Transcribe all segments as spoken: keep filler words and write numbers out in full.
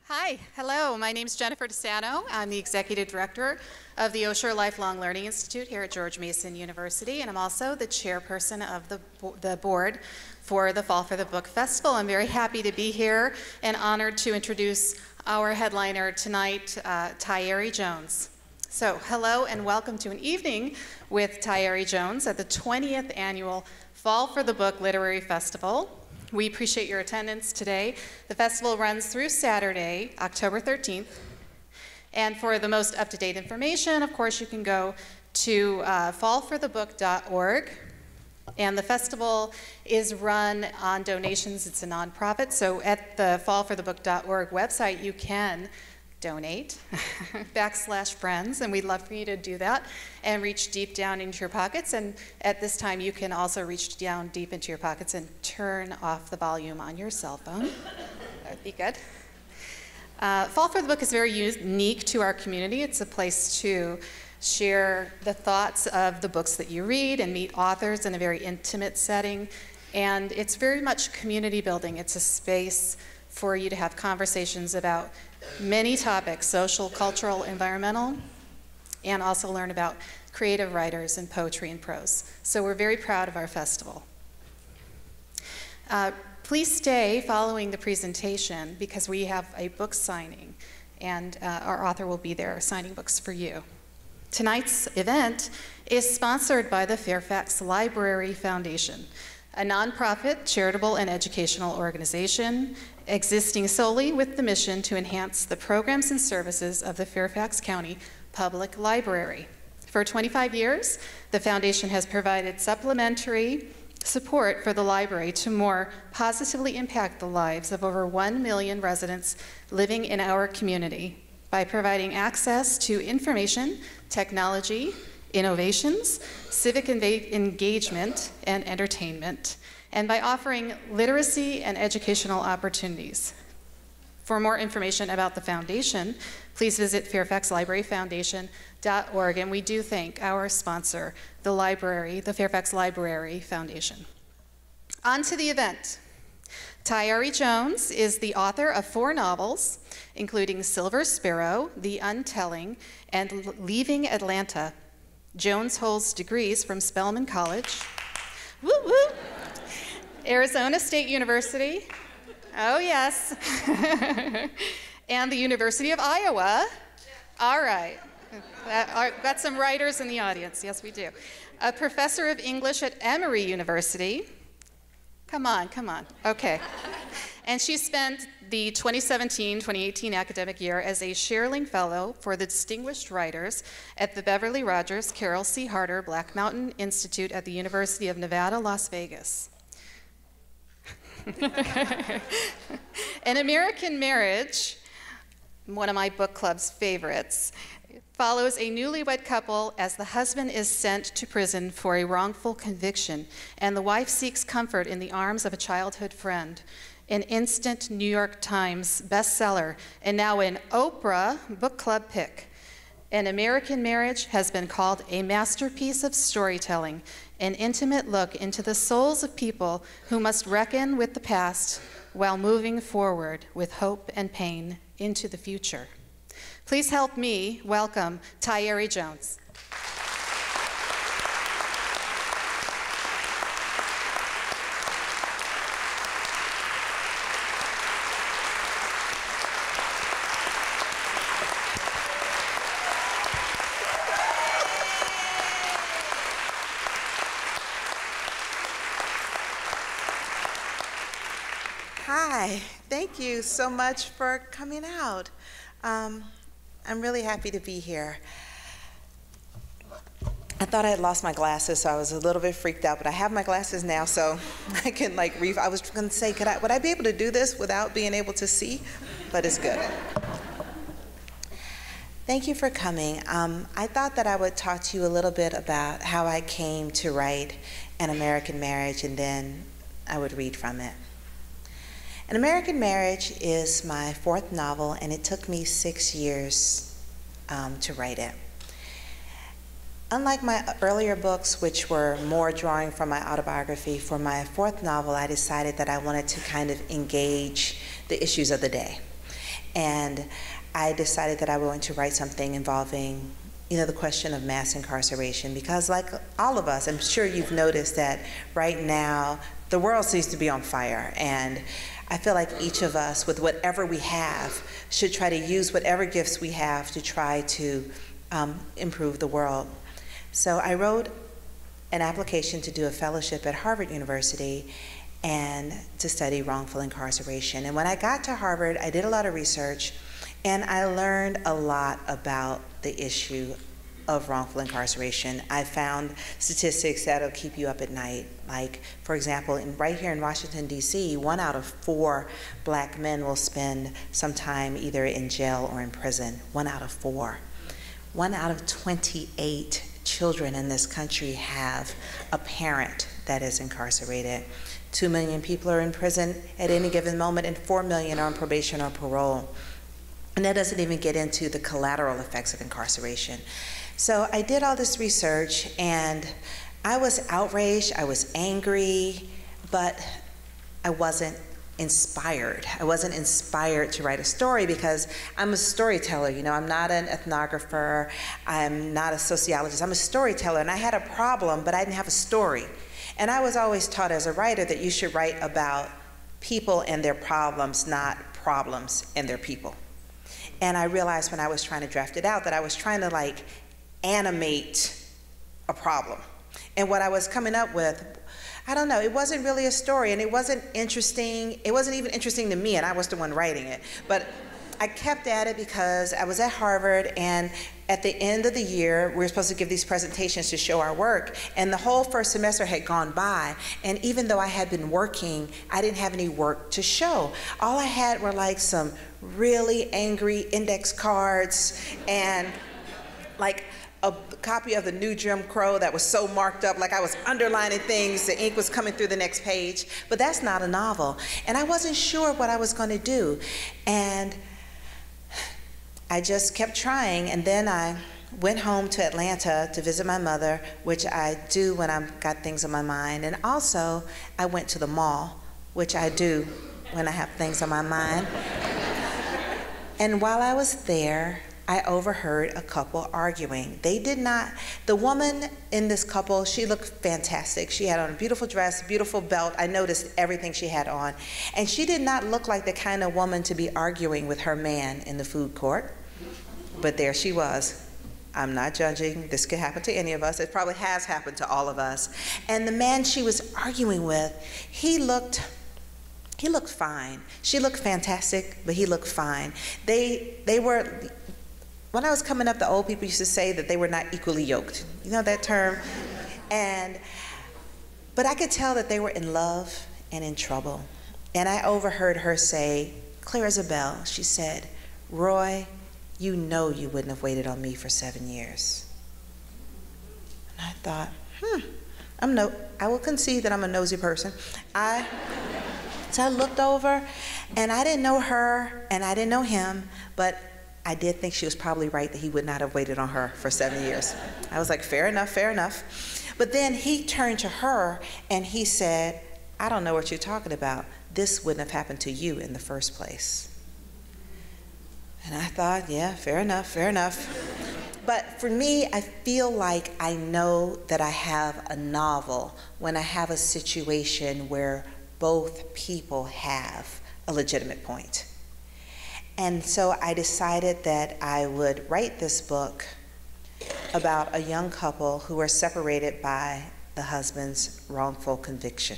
Hi, hello, my name is Jennifer DeSano. I'm the Executive Director of the Osher Lifelong Learning Institute here at George Mason University, and I'm also the chairperson of the, bo the board for the Fall for the Book Festival. I'm very happy to be here and honored to introduce our headliner tonight, uh, Tayari Jones. So, hello and welcome to an evening with Tayari Jones at the twentieth Annual Fall for the Book Literary Festival. We appreciate your attendance today. The festival runs through Saturday, October thirteenth. And for the most up-to-date information, of course, you can go to uh, fall for the book dot org. And the festival is run on donations. It's a nonprofit. So at the fall for the book dot org website, you can donate, backslash friends, and we'd love for you to do that and reach deep down into your pockets. And at this time, you can also reach down deep into your pockets and turn off the volume on your cell phone. That would be good. Uh, Fall for the Book is very unique to our community. It's a place to share the thoughts of the books that you read and meet authors in a very intimate setting. And it's very much community building. It's a space for you to have conversations about many topics, social, cultural, environmental, and also learn about creative writers and poetry and prose. So we're very proud of our festival. Uh, please stay following the presentation because we have a book signing, and uh, our author will be there signing books for you. Tonight's event is sponsored by the Fairfax Library Foundation, a nonprofit, charitable, and educational organization existing solely with the mission to enhance the programs and services of the Fairfax County Public Library. For twenty-five years, the foundation has provided supplementary support for the library to more positively impact the lives of over one million residents living in our community by providing access to information, technology, innovations, civic engagement, and entertainment, and by offering literacy and educational opportunities. For more information about the foundation, please visit fairfax library foundation dot org, and we do thank our sponsor, the library, the Fairfax Library Foundation. On to the event. Tayari Jones is the author of four novels, including Silver Sparrow, The Untelling, and Leaving Atlanta. Jones holds degrees from Spelman College, woo woo, Arizona State University, oh yes, and the University of Iowa. All right, got some writers in the audience, yes we do. A professor of English at Emory University. Come on, come on, okay. And she spent the twenty seventeen twenty eighteen academic year as a Sherling Fellow for the Distinguished Writers at the Beverly Rogers Carol C. Harder Black Mountain Institute at the University of Nevada, Las Vegas. An American Marriage, one of my book club's favorites, follows a newlywed couple as the husband is sent to prison for a wrongful conviction, and the wife seeks comfort in the arms of a childhood friend. An instant New York Times bestseller, and now an Oprah book club pick. An American Marriage has been called a masterpiece of storytelling, an intimate look into the souls of people who must reckon with the past while moving forward with hope and pain into the future. Please help me welcome Tayari Jones. Hi, thank you so much for coming out. Um, I'm really happy to be here. I thought I had lost my glasses, so I was a little bit freaked out, but I have my glasses now, so I can like read. I was gonna say, could I, would I be able to do this without being able to see? But it's good. Thank you for coming. Um, I thought that I would talk to you a little bit about how I came to write An American Marriage, and then I would read from it. An American Marriage is my fourth novel, and it took me six years um, to write it. Unlike my earlier books, which were more drawing from my autobiography, for my fourth novel, I decided that I wanted to kind of engage the issues of the day. And I decided that I wanted to write something involving, you know, the question of mass incarceration, because like all of us, I'm sure you've noticed that right now the world seems to be on fire, and I feel like each of us, with whatever we have, should try to use whatever gifts we have to try to um, improve the world. So I wrote an application to do a fellowship at Harvard University and to study wrongful incarceration. And when I got to Harvard, I did a lot of research, and I learned a lot about the issue of wrongful incarceration. I found statistics that'll keep you up at night. Like, for example, in, right here in Washington, D C, one out of four black men will spend some time either in jail or in prison. One out of four. One out of twenty-eight children in this country have a parent that is incarcerated. Two million people are in prison at any given moment, and four million are on probation or parole. And that doesn't even get into the collateral effects of incarceration. So I did all this research, and I was outraged, I was angry, but I wasn't inspired. I wasn't inspired to write a story because I'm a storyteller, you know, I'm not an ethnographer, I'm not a sociologist, I'm a storyteller, and I had a problem, but I didn't have a story. And I was always taught as a writer that you should write about people and their problems, not problems and their people. And I realized when I was trying to draft it out that I was trying to like animate a problem. And what I was coming up with, I don't know, it wasn't really a story, and it wasn't interesting. It wasn't even interesting to me, and I was the one writing it. But I kept at it because I was at Harvard, and at the end of the year, we were supposed to give these presentations to show our work, and the whole first semester had gone by, and even though I had been working, I didn't have any work to show. All I had were like some really angry index cards and like a copy of the new Jim Crow that was so marked up, like I was underlining things, the ink was coming through the next page, but that's not a novel. And I wasn't sure what I was going to do. And I just kept trying, and then I went home to Atlanta to visit my mother, which I do when I've got things on my mind. And also, I went to the mall, which I do when I have things on my mind. And while I was there, I overheard a couple arguing. They did not, the woman in this couple, she looked fantastic. She had on a beautiful dress, beautiful belt. I noticed everything she had on. And she did not look like the kind of woman to be arguing with her man in the food court. But there she was. I'm not judging. This could happen to any of us. It probably has happened to all of us. And the man she was arguing with, he looked, he looked fine. She looked fantastic, but he looked fine. They, they were, when I was coming up, the old people used to say that they were not equally yoked. You know that term? And, but I could tell that they were in love and in trouble. And I overheard her say, clear as a bell, she said, Roy, you know you wouldn't have waited on me for seven years. And I thought, hmm, I'm no, I will concede that I'm a nosy person. I, so I looked over, and I didn't know her, and I didn't know him, but I did think she was probably right that he would not have waited on her for seven years. I was like, fair enough, fair enough. But then he turned to her, and he said, I don't know what you're talking about. This wouldn't have happened to you in the first place. And I thought, yeah, fair enough, fair enough. But for me, I feel like I know that I have a novel when I have a situation where both people have a legitimate point. And so I decided that I would write this book about a young couple who were separated by the husband's wrongful conviction.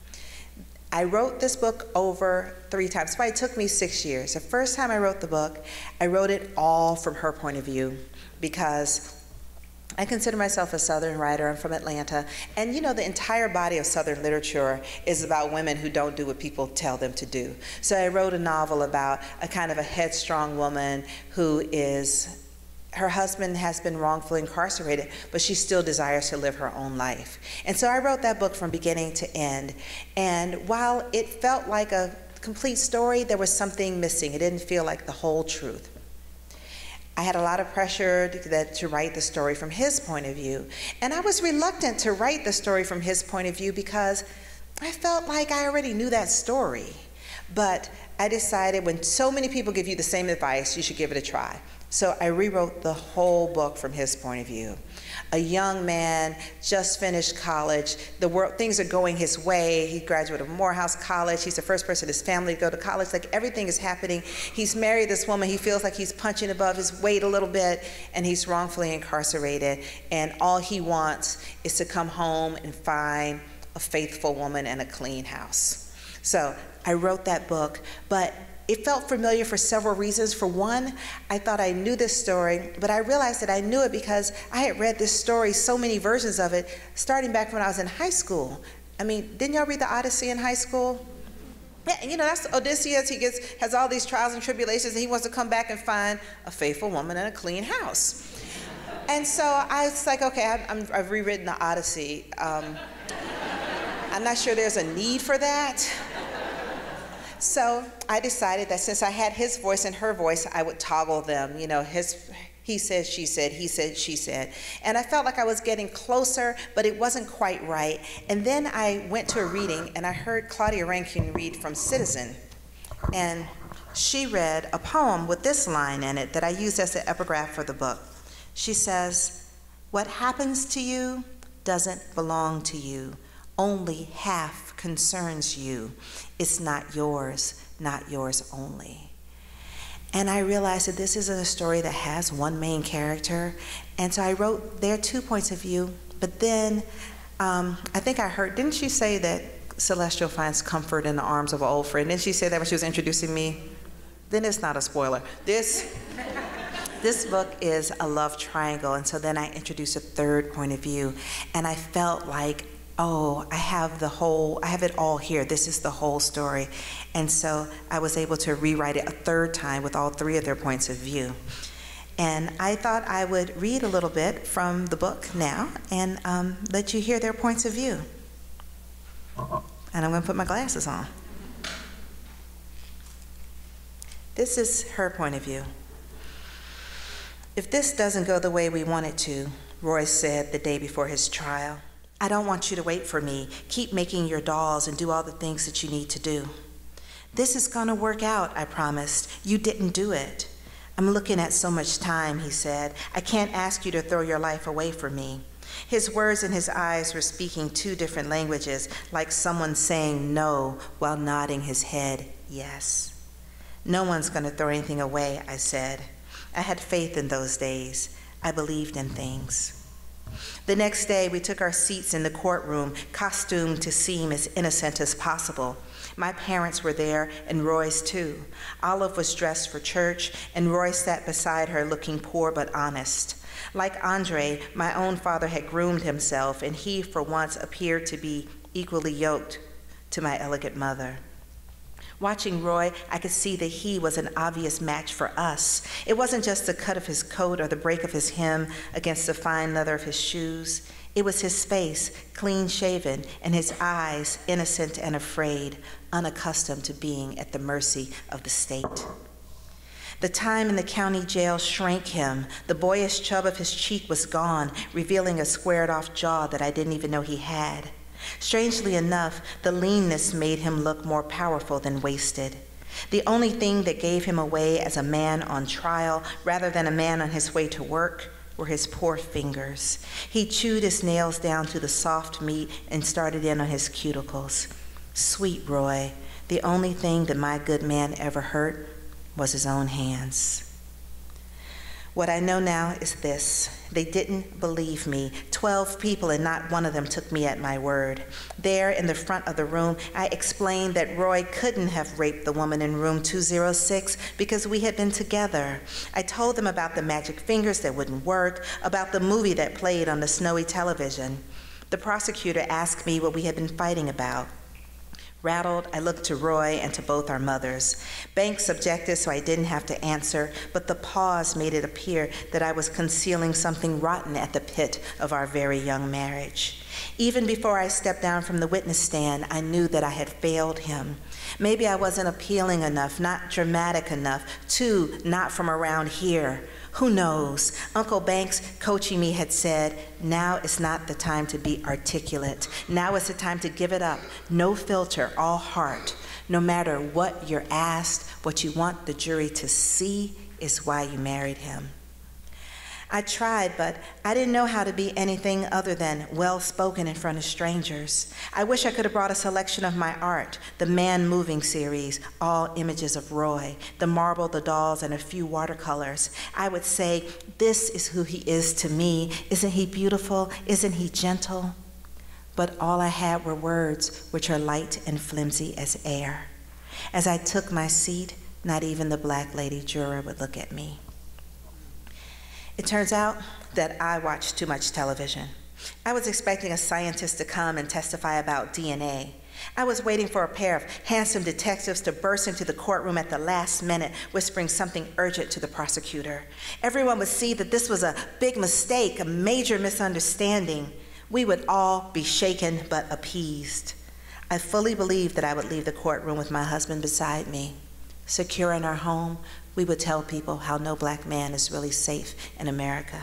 I wrote this book over three times. It took me six years. The first time I wrote the book, I wrote it all from her point of view because I consider myself a Southern writer. I'm from Atlanta. And you know, the entire body of Southern literature is about women who don't do what people tell them to do. So I wrote a novel about a kind of a headstrong woman who is, her husband has been wrongfully incarcerated, but she still desires to live her own life. And so I wrote that book from beginning to end. And while it felt like a complete story, there was something missing. It didn't feel like the whole truth. I had a lot of pressure to, that, to write the story from his point of view. And I was reluctant to write the story from his point of view because I felt like I already knew that story. But I decided when so many people give you the same advice, you should give it a try. So I rewrote the whole book from his point of view. A young man, just finished college, the world, things are going his way. He graduated from Morehouse College. He's the first person in his family to go to college. Like, everything is happening. He's married this woman. He feels like he's punching above his weight a little bit, and he's wrongfully incarcerated. And all he wants is to come home and find a faithful woman and a clean house. So I wrote that book, but it felt familiar for several reasons. For one, I thought I knew this story, but I realized that I knew it because I had read this story, so many versions of it, starting back when I was in high school. I mean, didn't y'all read the Odyssey in high school? Yeah, and you know, that's Odysseus. He gets, has all these trials and tribulations, and he wants to come back and find a faithful woman and a clean house. And so I was like, okay, I'm, I'm, I've rewritten the Odyssey. Um, I'm not sure there's a need for that. So I decided that since I had his voice and her voice, I would toggle them. You know, his, he said, she said, he said, she said. And I felt like I was getting closer, but it wasn't quite right. And then I went to a reading, and I heard Claudia Rankine read from Citizen. And she read a poem with this line in it that I used as the epigraph for the book. She says, "What happens to you doesn't belong to you. Only half concerns you. It's not yours, not yours only." And I realized that this isn't a story that has one main character. And so I wrote their two points of view, but then um, I think I heard, didn't she say that Celestial finds comfort in the arms of an old friend? Didn't she say that when she was introducing me? Then it's not a spoiler. This, this book is a love triangle, and so then I introduced a third point of view, and I felt like, oh, I have the whole, I have it all here. This is the whole story. And so I was able to rewrite it a third time with all three of their points of view. And I thought I would read a little bit from the book now and um, let you hear their points of view. And I'm going to put my glasses on. This is her point of view. "If this doesn't go the way we want it to," Roy said the day before his trial, "I don't want you to wait for me. Keep making your dolls and do all the things that you need to do." "This is gonna work out," I promised. "You didn't do it." "I'm looking at so much time," he said. "I can't ask you to throw your life away for me." His words and his eyes were speaking two different languages, like someone saying no while nodding his head yes. "No one's gonna throw anything away," I said. I had faith in those days. I believed in things. The next day, we took our seats in the courtroom, costumed to seem as innocent as possible. My parents were there, and Roy's too. Olive was dressed for church, and Roy sat beside her looking poor but honest. Like Andre, my own father had groomed himself, and he, for once, appeared to be equally yoked to my elegant mother. Watching Roy, I could see that he was an obvious match for us. It wasn't just the cut of his coat or the break of his hem against the fine leather of his shoes. It was his face, clean-shaven, and his eyes, innocent and afraid, unaccustomed to being at the mercy of the state. The time in the county jail shrank him. The boyish chub of his cheek was gone, revealing a squared-off jaw that I didn't even know he had. Strangely enough, the leanness made him look more powerful than wasted. The only thing that gave him away as a man on trial, rather than a man on his way to work, were his poor fingers. He chewed his nails down to the soft meat and started in on his cuticles. Sweet Roy, the only thing that my good man ever hurt was his own hands. What I know now is this: they didn't believe me. Twelve people, and not one of them took me at my word. There in the front of the room, I explained that Roy couldn't have raped the woman in room two oh six because we had been together. I told them about the magic fingers that wouldn't work, about the movie that played on the snowy television. The prosecutor asked me what we had been fighting about. Rattled, I looked to Roy and to both our mothers. Banks objected, so I didn't have to answer, but the pause made it appear that I was concealing something rotten at the pit of our very young marriage. Even before I stepped down from the witness stand, I knew that I had failed him. Maybe I wasn't appealing enough, not dramatic enough, too, not from around here. Who knows? Uncle Banks, coaching me, had said, now is not the time to be articulate. Now is the time to give it up. No filter, all heart. No matter what you're asked, what you want the jury to see is why you married him. I tried, but I didn't know how to be anything other than well-spoken in front of strangers. I wish I could have brought a selection of my art, the Man Moving series, all images of Roy, the marble, the dolls, and a few watercolors. I would say, this is who he is to me. Isn't he beautiful? Isn't he gentle? But all I had were words, which are light and flimsy as air. As I took my seat, not even the black lady juror would look at me. It turns out that I watched too much television. I was expecting a scientist to come and testify about D N A. I was waiting for a pair of handsome detectives to burst into the courtroom at the last minute, whispering something urgent to the prosecutor. Everyone would see that this was a big mistake, a major misunderstanding. We would all be shaken but appeased. I fully believed that I would leave the courtroom with my husband beside me. Secure in our home, we would tell people how no black man is really safe in America.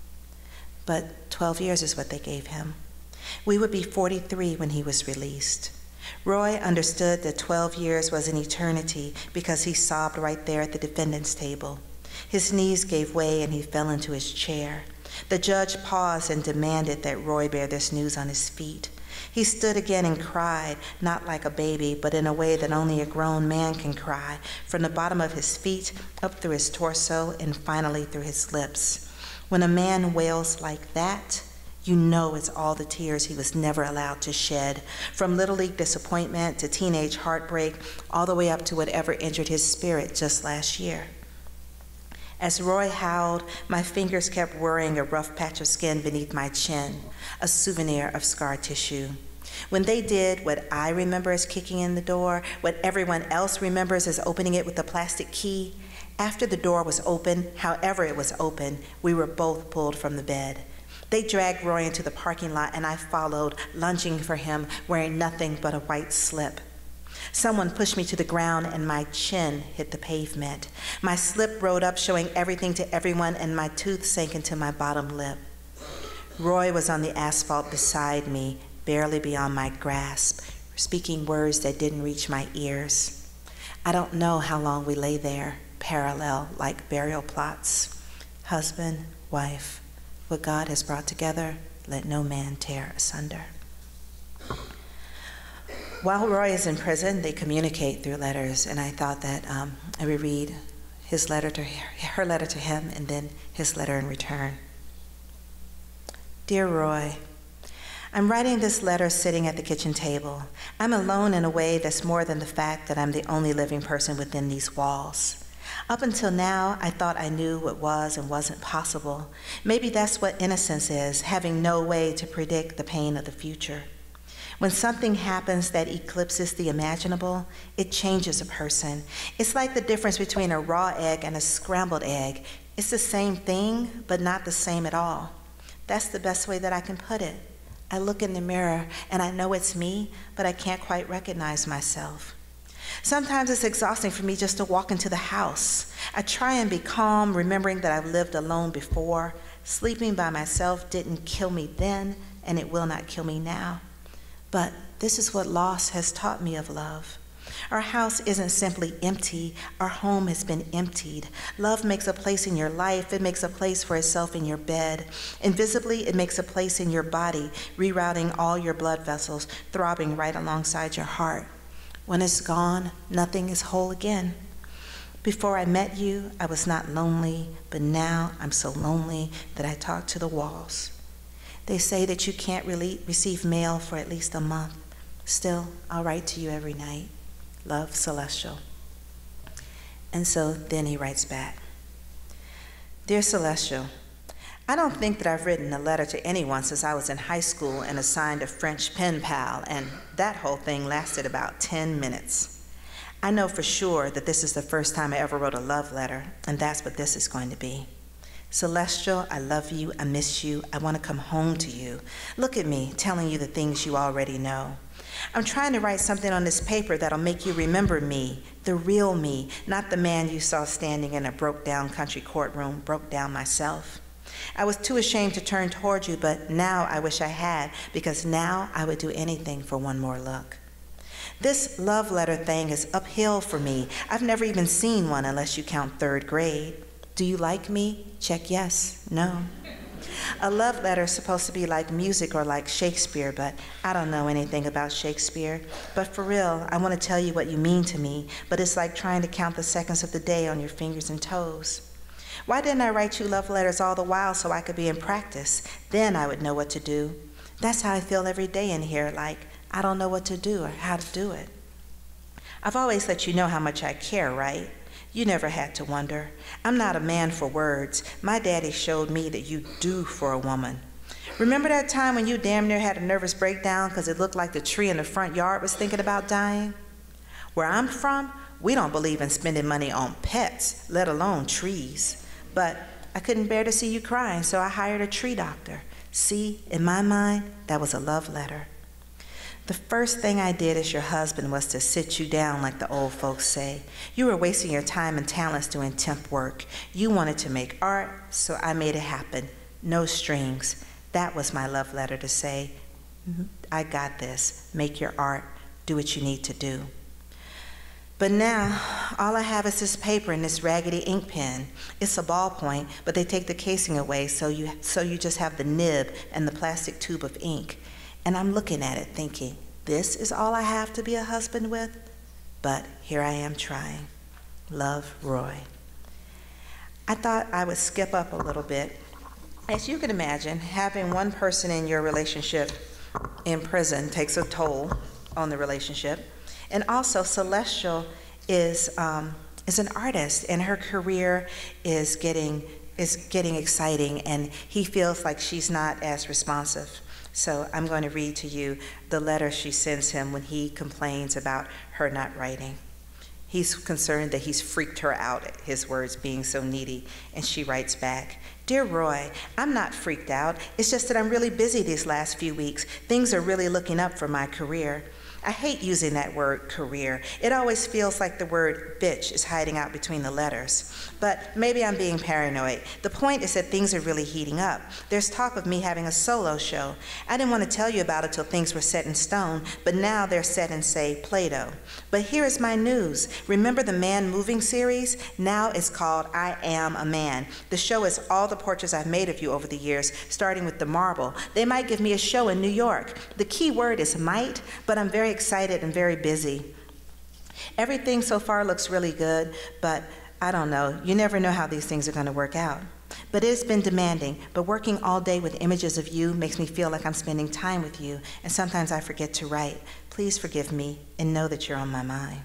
But twelve years is what they gave him. We would be forty-three when he was released. Roy understood that twelve years was an eternity because he sobbed right there at the defendant's table. His knees gave way and he fell into his chair. The judge paused and demanded that Roy bear this news on his feet. He stood again and cried, not like a baby, but in a way that only a grown man can cry, from the bottom of his feet, up through his torso, and finally through his lips. When a man wails like that, you know it's all the tears he was never allowed to shed, from Little League disappointment to teenage heartbreak, all the way up to whatever injured his spirit just last year. As Roy howled, my fingers kept worrying a rough patch of skin beneath my chin, a souvenir of scar tissue. When they did what I remember as kicking in the door, what everyone else remembers as opening it with a plastic key, after the door was open, however it was open, we were both pulled from the bed. They dragged Roy into the parking lot and I followed, lunging for him, wearing nothing but a white slip. Someone pushed me to the ground and my chin hit the pavement. My slip rode up, showing everything to everyone, and my tooth sank into my bottom lip. Roy was on the asphalt beside me, barely beyond my grasp, speaking words that didn't reach my ears. I don't know how long we lay there, parallel like burial plots. Husband, wife, what God has brought together, let no man tear asunder. While Roy is in prison, they communicate through letters, and I thought that um, I would read his letter to her, her letter to him, and then his letter in return. Dear Roy, I'm writing this letter sitting at the kitchen table. I'm alone in a way that's more than the fact that I'm the only living person within these walls. Up until now, I thought I knew what was and wasn't possible. Maybe that's what innocence is, having no way to predict the pain of the future. When something happens that eclipses the imaginable, it changes a person. It's like the difference between a raw egg and a scrambled egg. It's the same thing, but not the same at all. That's the best way that I can put it. I look in the mirror and I know it's me, but I can't quite recognize myself. Sometimes it's exhausting for me just to walk into the house. I try and be calm, remembering that I've lived alone before. Sleeping by myself didn't kill me then, and it will not kill me now. But this is what loss has taught me of love. Our house isn't simply empty, our home has been emptied. Love makes a place in your life, it makes a place for itself in your bed. Invisibly, it makes a place in your body, rerouting all your blood vessels, throbbing right alongside your heart. When it's gone, nothing is whole again. Before I met you, I was not lonely, but now I'm so lonely that I talk to the walls. They say that you can't really receive mail for at least a month. Still, I'll write to you every night. Love, Celestial. And so then he writes back. Dear Celestial, I don't think that I've written a letter to anyone since I was in high school and assigned a French pen pal, and that whole thing lasted about ten minutes. I know for sure that this is the first time I ever wrote a love letter, and that's what this is going to be. Celestial, I love you, I miss you, I want to come home to you. Look at me, telling you the things you already know. I'm trying to write something on this paper that'll make you remember me, the real me, not the man you saw standing in a broke-down country courtroom, broke down myself. I was too ashamed to turn toward you, but now I wish I had, because now I would do anything for one more look. This love letter thing is uphill for me. I've never even seen one unless you count third grade. Do you like me? Check yes, no. A love letter is supposed to be like music or like Shakespeare, but I don't know anything about Shakespeare. But for real, I want to tell you what you mean to me, but it's like trying to count the seconds of the day on your fingers and toes. Why didn't I write you love letters all the while so I could be in practice? Then I would know what to do. That's how I feel every day in here, like I don't know what to do or how to do it. I've always let you know how much I care, right? You never had to wonder. I'm not a man for words. My daddy showed me that you do for a woman. Remember that time when you damn near had a nervous breakdown because it looked like the tree in the front yard was thinking about dying? Where I'm from, we don't believe in spending money on pets, let alone trees. But I couldn't bear to see you crying, so I hired a tree doctor. See, in my mind, that was a love letter. The first thing I did as your husband was to sit you down, like the old folks say. You were wasting your time and talents doing temp work. You wanted to make art, so I made it happen. No strings. That was my love letter to say, I got this. Make your art. Do what you need to do. But now, all I have is this paper and this raggedy ink pen. It's a ballpoint, but they take the casing away, so you, so you just have the nib and the plastic tube of ink. And I'm looking at it thinking, this is all I have to be a husband with? But here I am trying. Love, Roy. I thought I would skip up a little bit. As you can imagine, having one person in your relationship in prison takes a toll on the relationship. And also, Celestial is, um, is an artist, and her career is getting, is getting exciting, and he feels like she's not as responsive. So I'm going to read to you the letter she sends him when he complains about her not writing. He's concerned that he's freaked her out at his words being so needy, and she writes back, Dear Roy, I'm not freaked out. It's just that I'm really busy these last few weeks. Things are really looking up for my career. I hate using that word, career. It always feels like the word bitch is hiding out between the letters. But maybe I'm being paranoid. The point is that things are really heating up. There's talk of me having a solo show. I didn't want to tell you about it till things were set in stone, but now they're set in, say, Play-Doh. But here is my news. Remember the Man Moving series? Now it's called I Am a Man. The show is all the portraits I've made of you over the years, starting with the marble. They might give me a show in New York. The key word is might, but I'm very excited and very busy. Everything so far looks really good, but I don't know. You never know how these things are going to work out. But it's been demanding, but working all day with images of you makes me feel like I'm spending time with you, and sometimes I forget to write. Please forgive me and know that you're on my mind.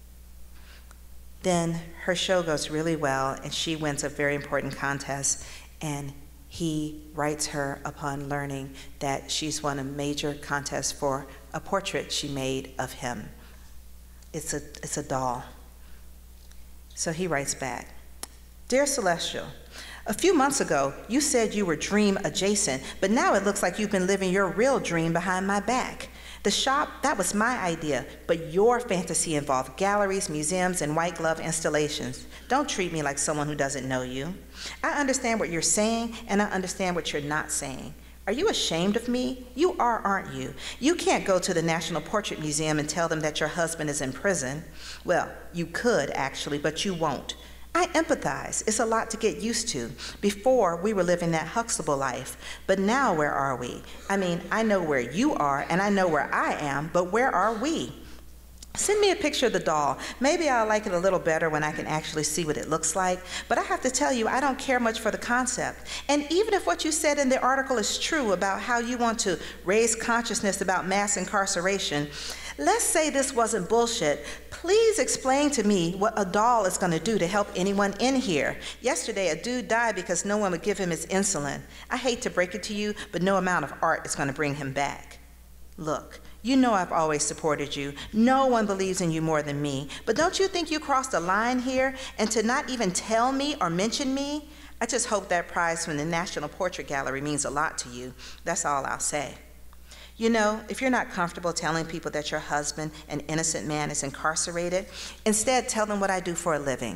Then her show goes really well, and she wins a very important contest, and he writes her upon learning that she's won a major contest for a portrait she made of him. It's a, it's a doll. So he writes back, Dear Celestial, a few months ago, you said you were dream adjacent, but now it looks like you've been living your real dream behind my back. The shop, that was my idea, but your fantasy involved galleries, museums, and white glove installations. Don't treat me like someone who doesn't know you. I understand what you're saying, and I understand what you're not saying. Are you ashamed of me? You are, aren't you? You can't go to the National Portrait Museum and tell them that your husband is in prison. Well, you could, actually, but you won't. I empathize. It's a lot to get used to. Before, we were living that Huxtable life. But now, where are we? I mean, I know where you are, and I know where I am, but where are we? Send me a picture of the doll. Maybe I'll like it a little better when I can actually see what it looks like. But I have to tell you, I don't care much for the concept. And even if what you said in the article is true about how you want to raise consciousness about mass incarceration, let's say this wasn't bullshit. Please explain to me what a doll is going to do to help anyone in here. Yesterday, a dude died because no one would give him his insulin. I hate to break it to you, but no amount of art is going to bring him back. Look, you know I've always supported you. No one believes in you more than me. But don't you think you crossed a line here? And to not even tell me or mention me? I just hope that prize from the National Portrait Gallery means a lot to you. That's all I'll say. You know, if you're not comfortable telling people that your husband, an innocent man, is incarcerated, instead tell them what I do for a living.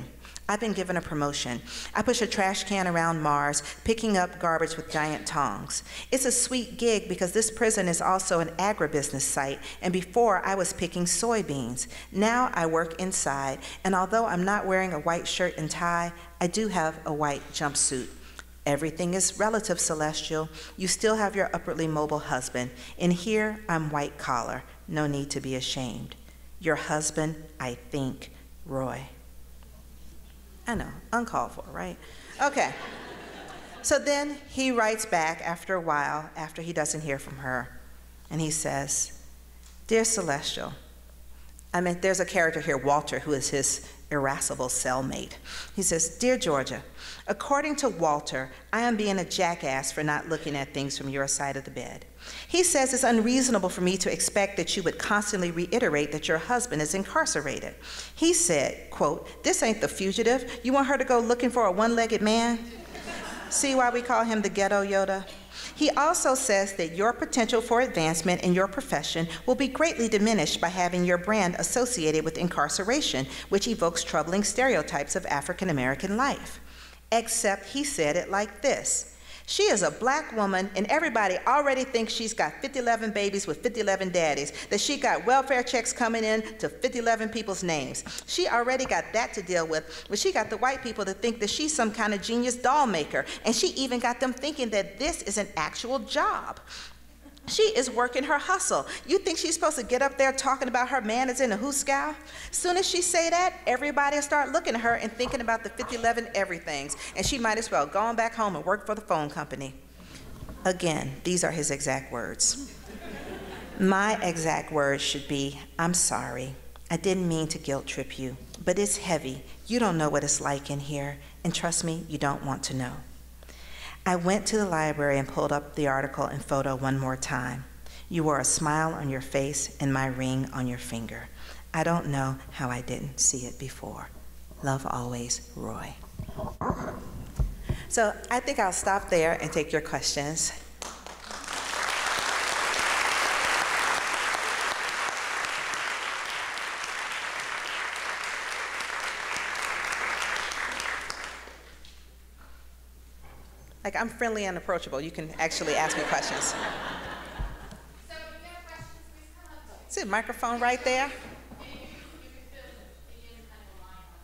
I've been given a promotion. I push a trash can around Mars, picking up garbage with giant tongs. It's a sweet gig because this prison is also an agribusiness site, and before I was picking soybeans. Now I work inside, and although I'm not wearing a white shirt and tie, I do have a white jumpsuit. Everything is relative, Celestial. You still have your upwardly mobile husband. In here, I'm white collar. No need to be ashamed. Your husband, I think, Roy. I know, uncalled for, right? Okay. So then he writes back after a while, after he doesn't hear from her, and he says, Dear Celestial, I mean, there's a character here, Walter, who is his irascible cellmate. He says, Dear Georgia, according to Walter, I am being a jackass for not looking at things from your side of the bed. He says it's unreasonable for me to expect that you would constantly reiterate that your husband is incarcerated. He said, quote, this ain't the fugitive. You want her to go looking for a one-legged man? See why we call him the ghetto Yoda? He also says that your potential for advancement in your profession will be greatly diminished by having your brand associated with incarceration, which evokes troubling stereotypes of African American life. Except he said it like this. She is a black woman, and everybody already thinks she's got fifty eleven babies with fifty eleven daddies, that she got welfare checks coming in to fifty eleven people's names. She already got that to deal with, but she got the white people to think that she's some kind of genius doll maker, and she even got them thinking that this is an actual job. She is working her hustle. You think she's supposed to get up there talking about her man is in a hooscow? Soon as she say that, everybody will start looking at her and thinking about the fifty eleven everythings, and she might as well go on back home and work for the phone company. Again, these are his exact words. My exact words should be, I'm sorry. I didn't mean to guilt trip you, but it's heavy. You don't know what it's like in here, and trust me, you don't want to know. I went to the library and pulled up the article and photo one more time. You wore a smile on your face and my ring on your finger. I don't know how I didn't see it before. Love always, Roy. So I think I'll stop there and take your questions. Like, I'm friendly and approachable. You can actually ask me questions. So if you have questions, please come up. See the microphone right there? And you, you can fill in kind of a line on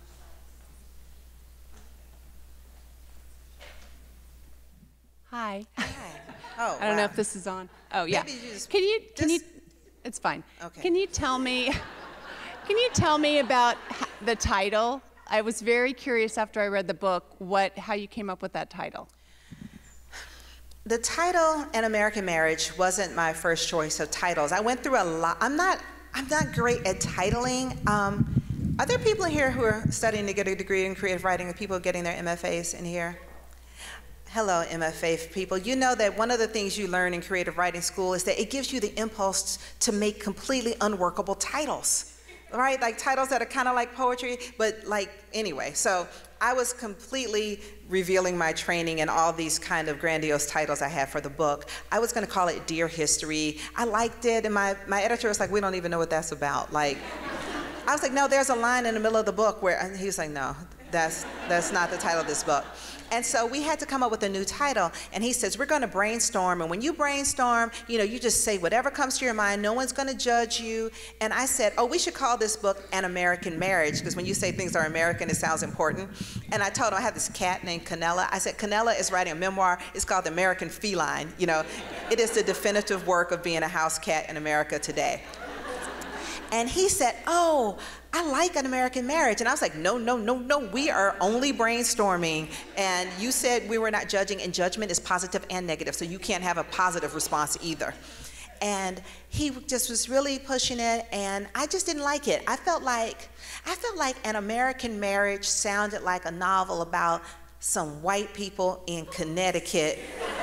Hi. Hi. Oh, I don't wow. know if this is on. Oh, yeah. Maybe you just, can you, can just, you, it's fine. Okay. Can you tell me, can you tell me about the title? I was very curious after I read the book, what, how you came up with that title. The title, An American Marriage, wasn't my first choice of titles. I went through a lot. I'm not, I'm not great at titling. Um, are there people in here who are studying to get a degree in creative writing, people getting their M F As in here? Hello, M F A people. You know that one of the things you learn in creative writing school is that it gives you the impulse to make completely unworkable titles, right? Like titles that are kind of like poetry, but like, anyway. So I was completely revealing my training and all these kind of grandiose titles I had for the book. I was gonna call it Dear History. I liked it, and my, my editor was like, we don't even know what that's about. Like, I was like, no, there's a line in the middle of the book where, and he was like, no, that's, that's not the title of this book. And so we had to come up with a new title, and he says, we're gonna brainstorm, and when you brainstorm, you know, you just say whatever comes to your mind, no one's gonna judge you. And I said, oh, we should call this book An American Marriage, because when you say things are American, it sounds important. And I told him I had this cat named Canella. I said, Canella is writing a memoir, it's called The American Feline. You know, it is the definitive work of being a house cat in America today. And he said, oh, I like An American Marriage. And I was like, no, no, no, no, we are only brainstorming. And you said we were not judging, and judgment is positive and negative, so you can't have a positive response either. And he just was really pushing it, and I just didn't like it. I felt like, I felt like An American Marriage sounded like a novel about some white people in Connecticut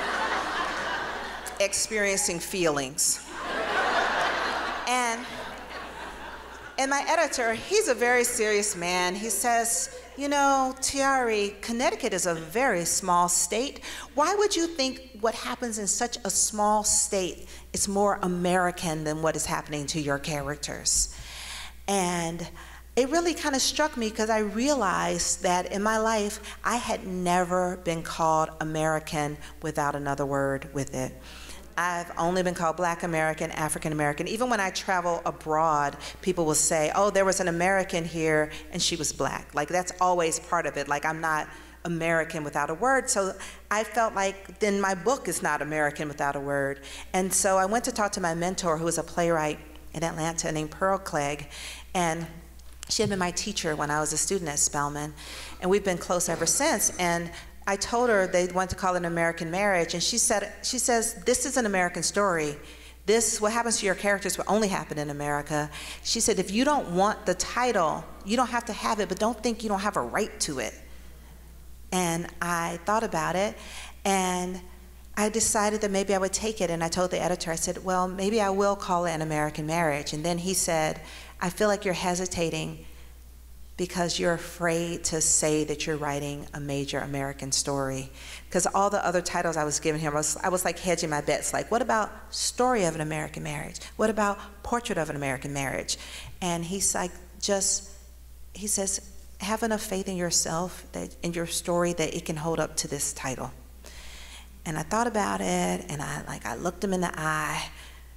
experiencing feelings. And And my editor, he's a very serious man. He says, you know, Tayari, Connecticut is a very small state. Why would you think what happens in such a small state is more American than what is happening to your characters? And it really kind of struck me because I realized that in my life, I had never been called American without another word with it. I've only been called Black American, African American. Even when I travel abroad, people will say, oh, there was an American here and she was Black. Like, that's always part of it. Like, I'm not American without a word. So I felt like then my book is not American without a word. And so I went to talk to my mentor, who was a playwright in Atlanta named Pearl Clegg, and she had been my teacher when I was a student at Spelman, and we've been close ever since. And I told her they wanted to call it an American Marriage, and she said, she says, this is an American story. This, what happens to your characters will only happen in America. She said, if you don't want the title, you don't have to have it, but don't think you don't have a right to it. And I thought about it, and I decided that maybe I would take it, and I told the editor, I said, well, maybe I will call it an American Marriage. And then he said, I feel like you're hesitating because you're afraid to say that you're writing a major American story. Because all the other titles I was giving him, I was, I was like hedging my bets, like, what about Story of an American Marriage? What about Portrait of an American Marriage? And he's like, just, he says, have enough faith in yourself, that in your story, that it can hold up to this title. And I thought about it, and I, like, I looked him in the eye.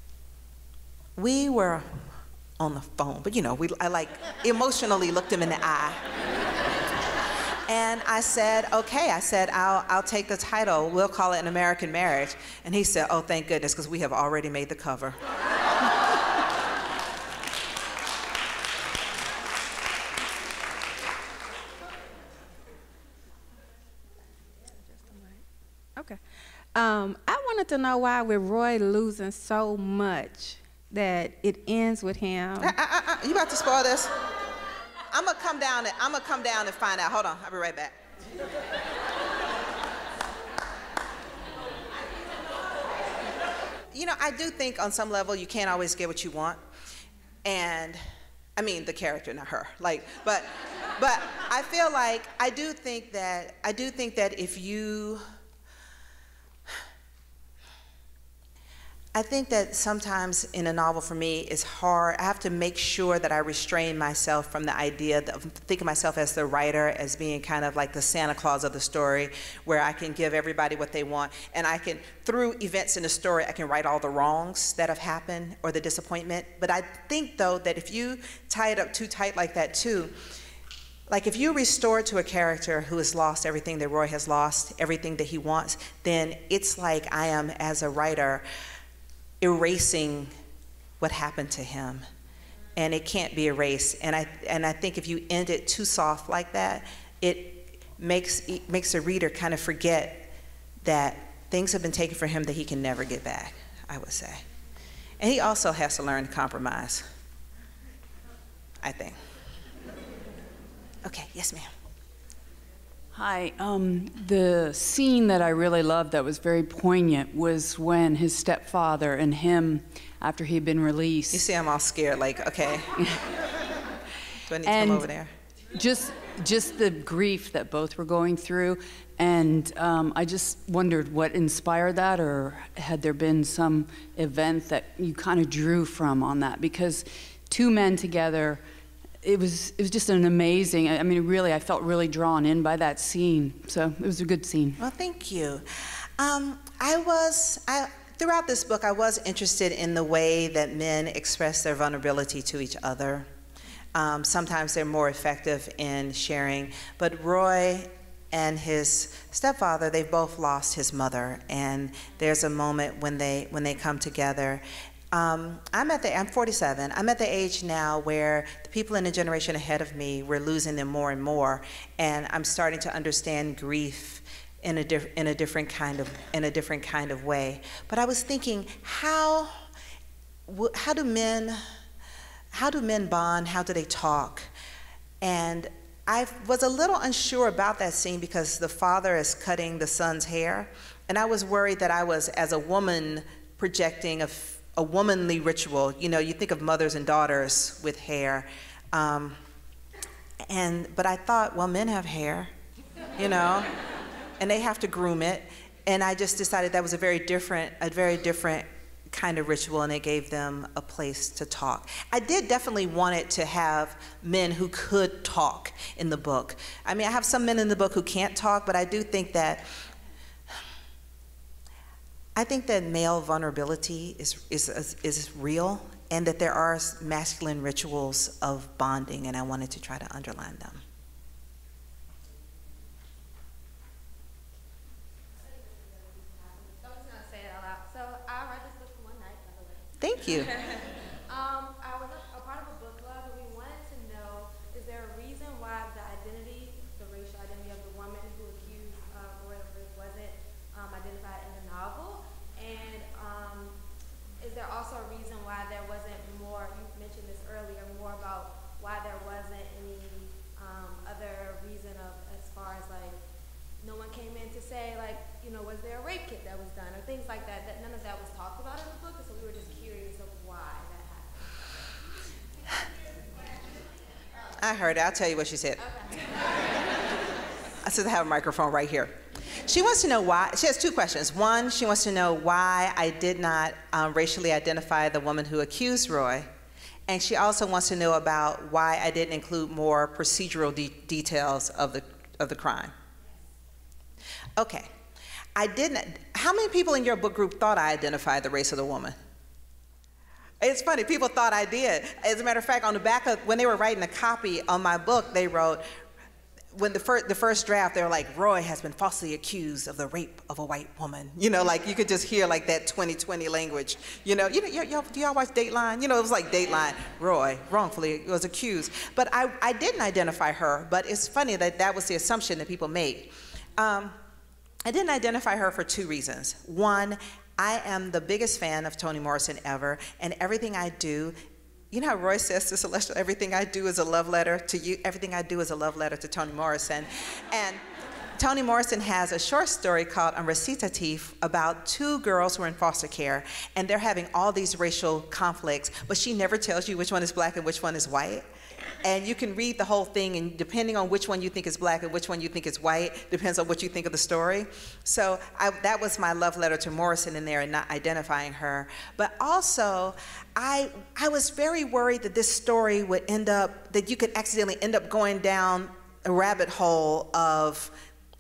We were on the phone, but you know, we, I like emotionally looked him in the eye. And I said, okay, I said, I'll, I'll take the title, we'll call it An American Marriage. And he said, oh, thank goodness, because we have already made the cover. Okay. Um, I wanted to know why with Roy losing so much that it ends with him. Uh, uh, uh, you about to spoil this? I'm gonna come down and I'm gonna come down and find out. Hold on, I'll be right back. You know, I do think on some level you can't always get what you want, and I mean the character, not her. Like, but, but I feel like I do think that I do think that if you. I think that sometimes in a novel for me it's hard. I have to make sure that I restrain myself from the idea of thinking of myself as the writer, as being kind of like the Santa Claus of the story, where I can give everybody what they want, and I can, through events in the story, I can write all the wrongs that have happened or the disappointment. But I think though that if you tie it up too tight like that too, like if you restore to a character who has lost everything that Roy has lost, everything that he wants, then it's like I am, as a writer, erasing what happened to him, and it can't be erased. And I and I think if you end it too soft like that, it makes it makes the reader kind of forget that things have been taken from him that he can never get back, I would say. And he also has to learn to compromise, I think. Okay, yes, ma'am. Hi, um, the scene that I really loved that was very poignant was when his stepfather and him, after he'd been released. You see I'm all scared, like, okay. Do I need to and come over there? Just, just the grief that both were going through, and um, I just wondered what inspired that, or had there been some event that you kind of drew from on that? Because two men together, It was, it was just an amazing, I mean, really, I felt really drawn in by that scene. So it was a good scene. Well, thank you. Um, I was, I, throughout this book, I was interested in the way that men express their vulnerability to each other. Um, sometimes they're more effective in sharing, but Roy and his stepfather, they've both lost his mother, and there's a moment when they, when they come together. Um, I'm at the, I'm forty-seven, I'm at the age now where the people in the generation ahead of me, we're losing them more and more, and I'm starting to understand grief in a, diff, in a different kind of, in a different kind of way. But I was thinking, how, how do men, how do men bond, how do they talk? And I was a little unsure about that scene because the father is cutting the son's hair, and I was worried that I was, as a woman, projecting a a womanly ritual. You know, you think of mothers and daughters with hair. Um, and, but I thought, well, men have hair, you know, and they have to groom it. And I just decided that was a very different, a very different kind of ritual, and it gave them a place to talk. I did definitely want it to have men who could talk in the book. I mean, I have some men in the book who can't talk, but I do think that I think that male vulnerability is is is, is real, and that there are masculine rituals of bonding, and I wanted to try to underline them. Thank you. um, I was a, a part of a book club, and we wanted to know, is there a reason why the identity, the racial identity of the woman who accused uh, Roy of rape wasn't um, identified in the novel? And um, is there also a reason why there wasn't more, you mentioned this earlier, more about why there wasn't any um, other reason of, as far as like, no one came in to say like, you know, was there a rape kit that was done, or things like that, that none of that was talked about in the book, so we were just curious of why that happened. I heard it. I'll tell you what she said. Okay. I said I have a microphone right here. She wants to know why. She has two questions. One, she wants to know why I did not um, racially identify the woman who accused Roy. And she also wants to know about why I didn't include more procedural de details of the, of the crime. Okay. I didn't. How many people in your book group thought I identified the race of the woman? It's funny, people thought I did. As a matter of fact, on the back of, when they were writing a copy on my book, they wrote, when the first, the first draft, they were like, Roy has been falsely accused of the rape of a white woman. You know, like you could just hear like that twenty twenty language. You know, you know, y'all, do y'all watch Dateline? You know, it was like Dateline. Roy wrongfully was accused. But I, I didn't identify her, but it's funny that that was the assumption that people made. Um, I didn't identify her for two reasons. One, I am the biggest fan of Toni Morrison ever, and everything I do, you know how Roy says to Celestial, everything I do is a love letter to you, everything I do is a love letter to Toni Morrison. And Toni Morrison has a short story called Un Recitatif about two girls who are in foster care, and they're having all these racial conflicts, but she never tells you which one is black and which one is white. And you can read the whole thing, and depending on which one you think is black and which one you think is white, depends on what you think of the story. So I, that was my love letter to Morrison in there and not identifying her. But also, I, I was very worried that this story would end up, that you could accidentally end up going down a rabbit hole of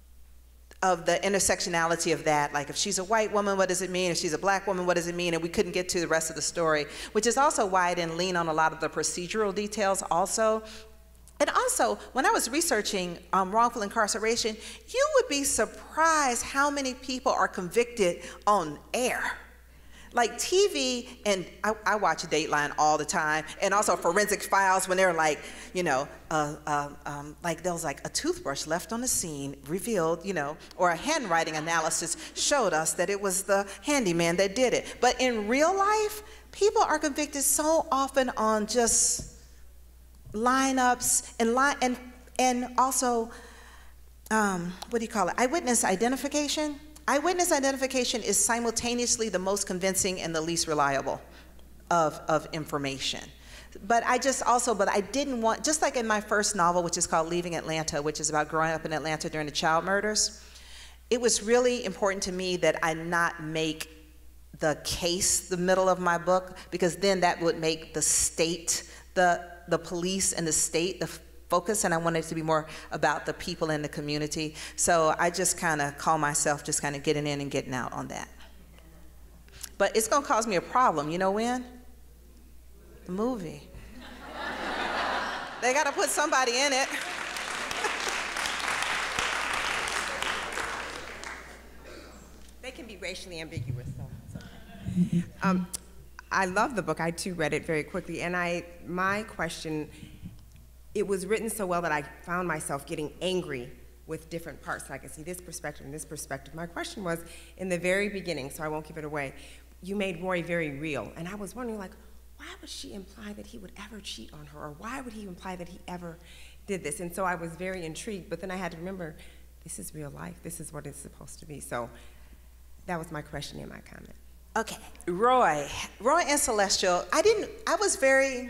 of the intersectionality of that, like if she's a white woman, what does it mean? If she's a black woman, what does it mean? And we couldn't get to the rest of the story, which is also why I didn't lean on a lot of the procedural details also. And also, when I was researching um, wrongful incarceration, you would be surprised how many people are convicted on air. Like T V, and I, I watch Dateline all the time, and also Forensic Files when they're like, you know, uh, uh, um, like there was like a toothbrush left on the scene revealed, you know, or a handwriting analysis showed us that it was the handyman that did it. But in real life, people are convicted so often on just lineups and line and and also, um, what do you call it? Eyewitness identification. Eyewitness identification is simultaneously the most convincing and the least reliable of, of information. But I just also, but I didn't want, just like in my first novel, which is called Leaving Atlanta, which is about growing up in Atlanta during the child murders, it was really important to me that I not make the case the middle of my book, because then that would make the state, the, the police and the state, the focus, and I wanted it to be more about the people in the community. So I just kind of call myself just kind of getting in and getting out on that. But it's going to cause me a problem. You know when? The movie. They got to put somebody in it. They can be racially ambiguous, though. It's okay. Um, I love the book. I, too, read it very quickly. And I, my question, it was written so well that I found myself getting angry with different parts. So I could see this perspective and this perspective. My question was, in the very beginning, so I won't give it away, you made Roy very real. And I was wondering, like, why would she imply that he would ever cheat on her? Or why would he imply that he ever did this? And so I was very intrigued. But then I had to remember, this is real life. This is what it's supposed to be. So that was my question and my comment. Okay, Roy. Roy and Celestial, I didn't, I was very,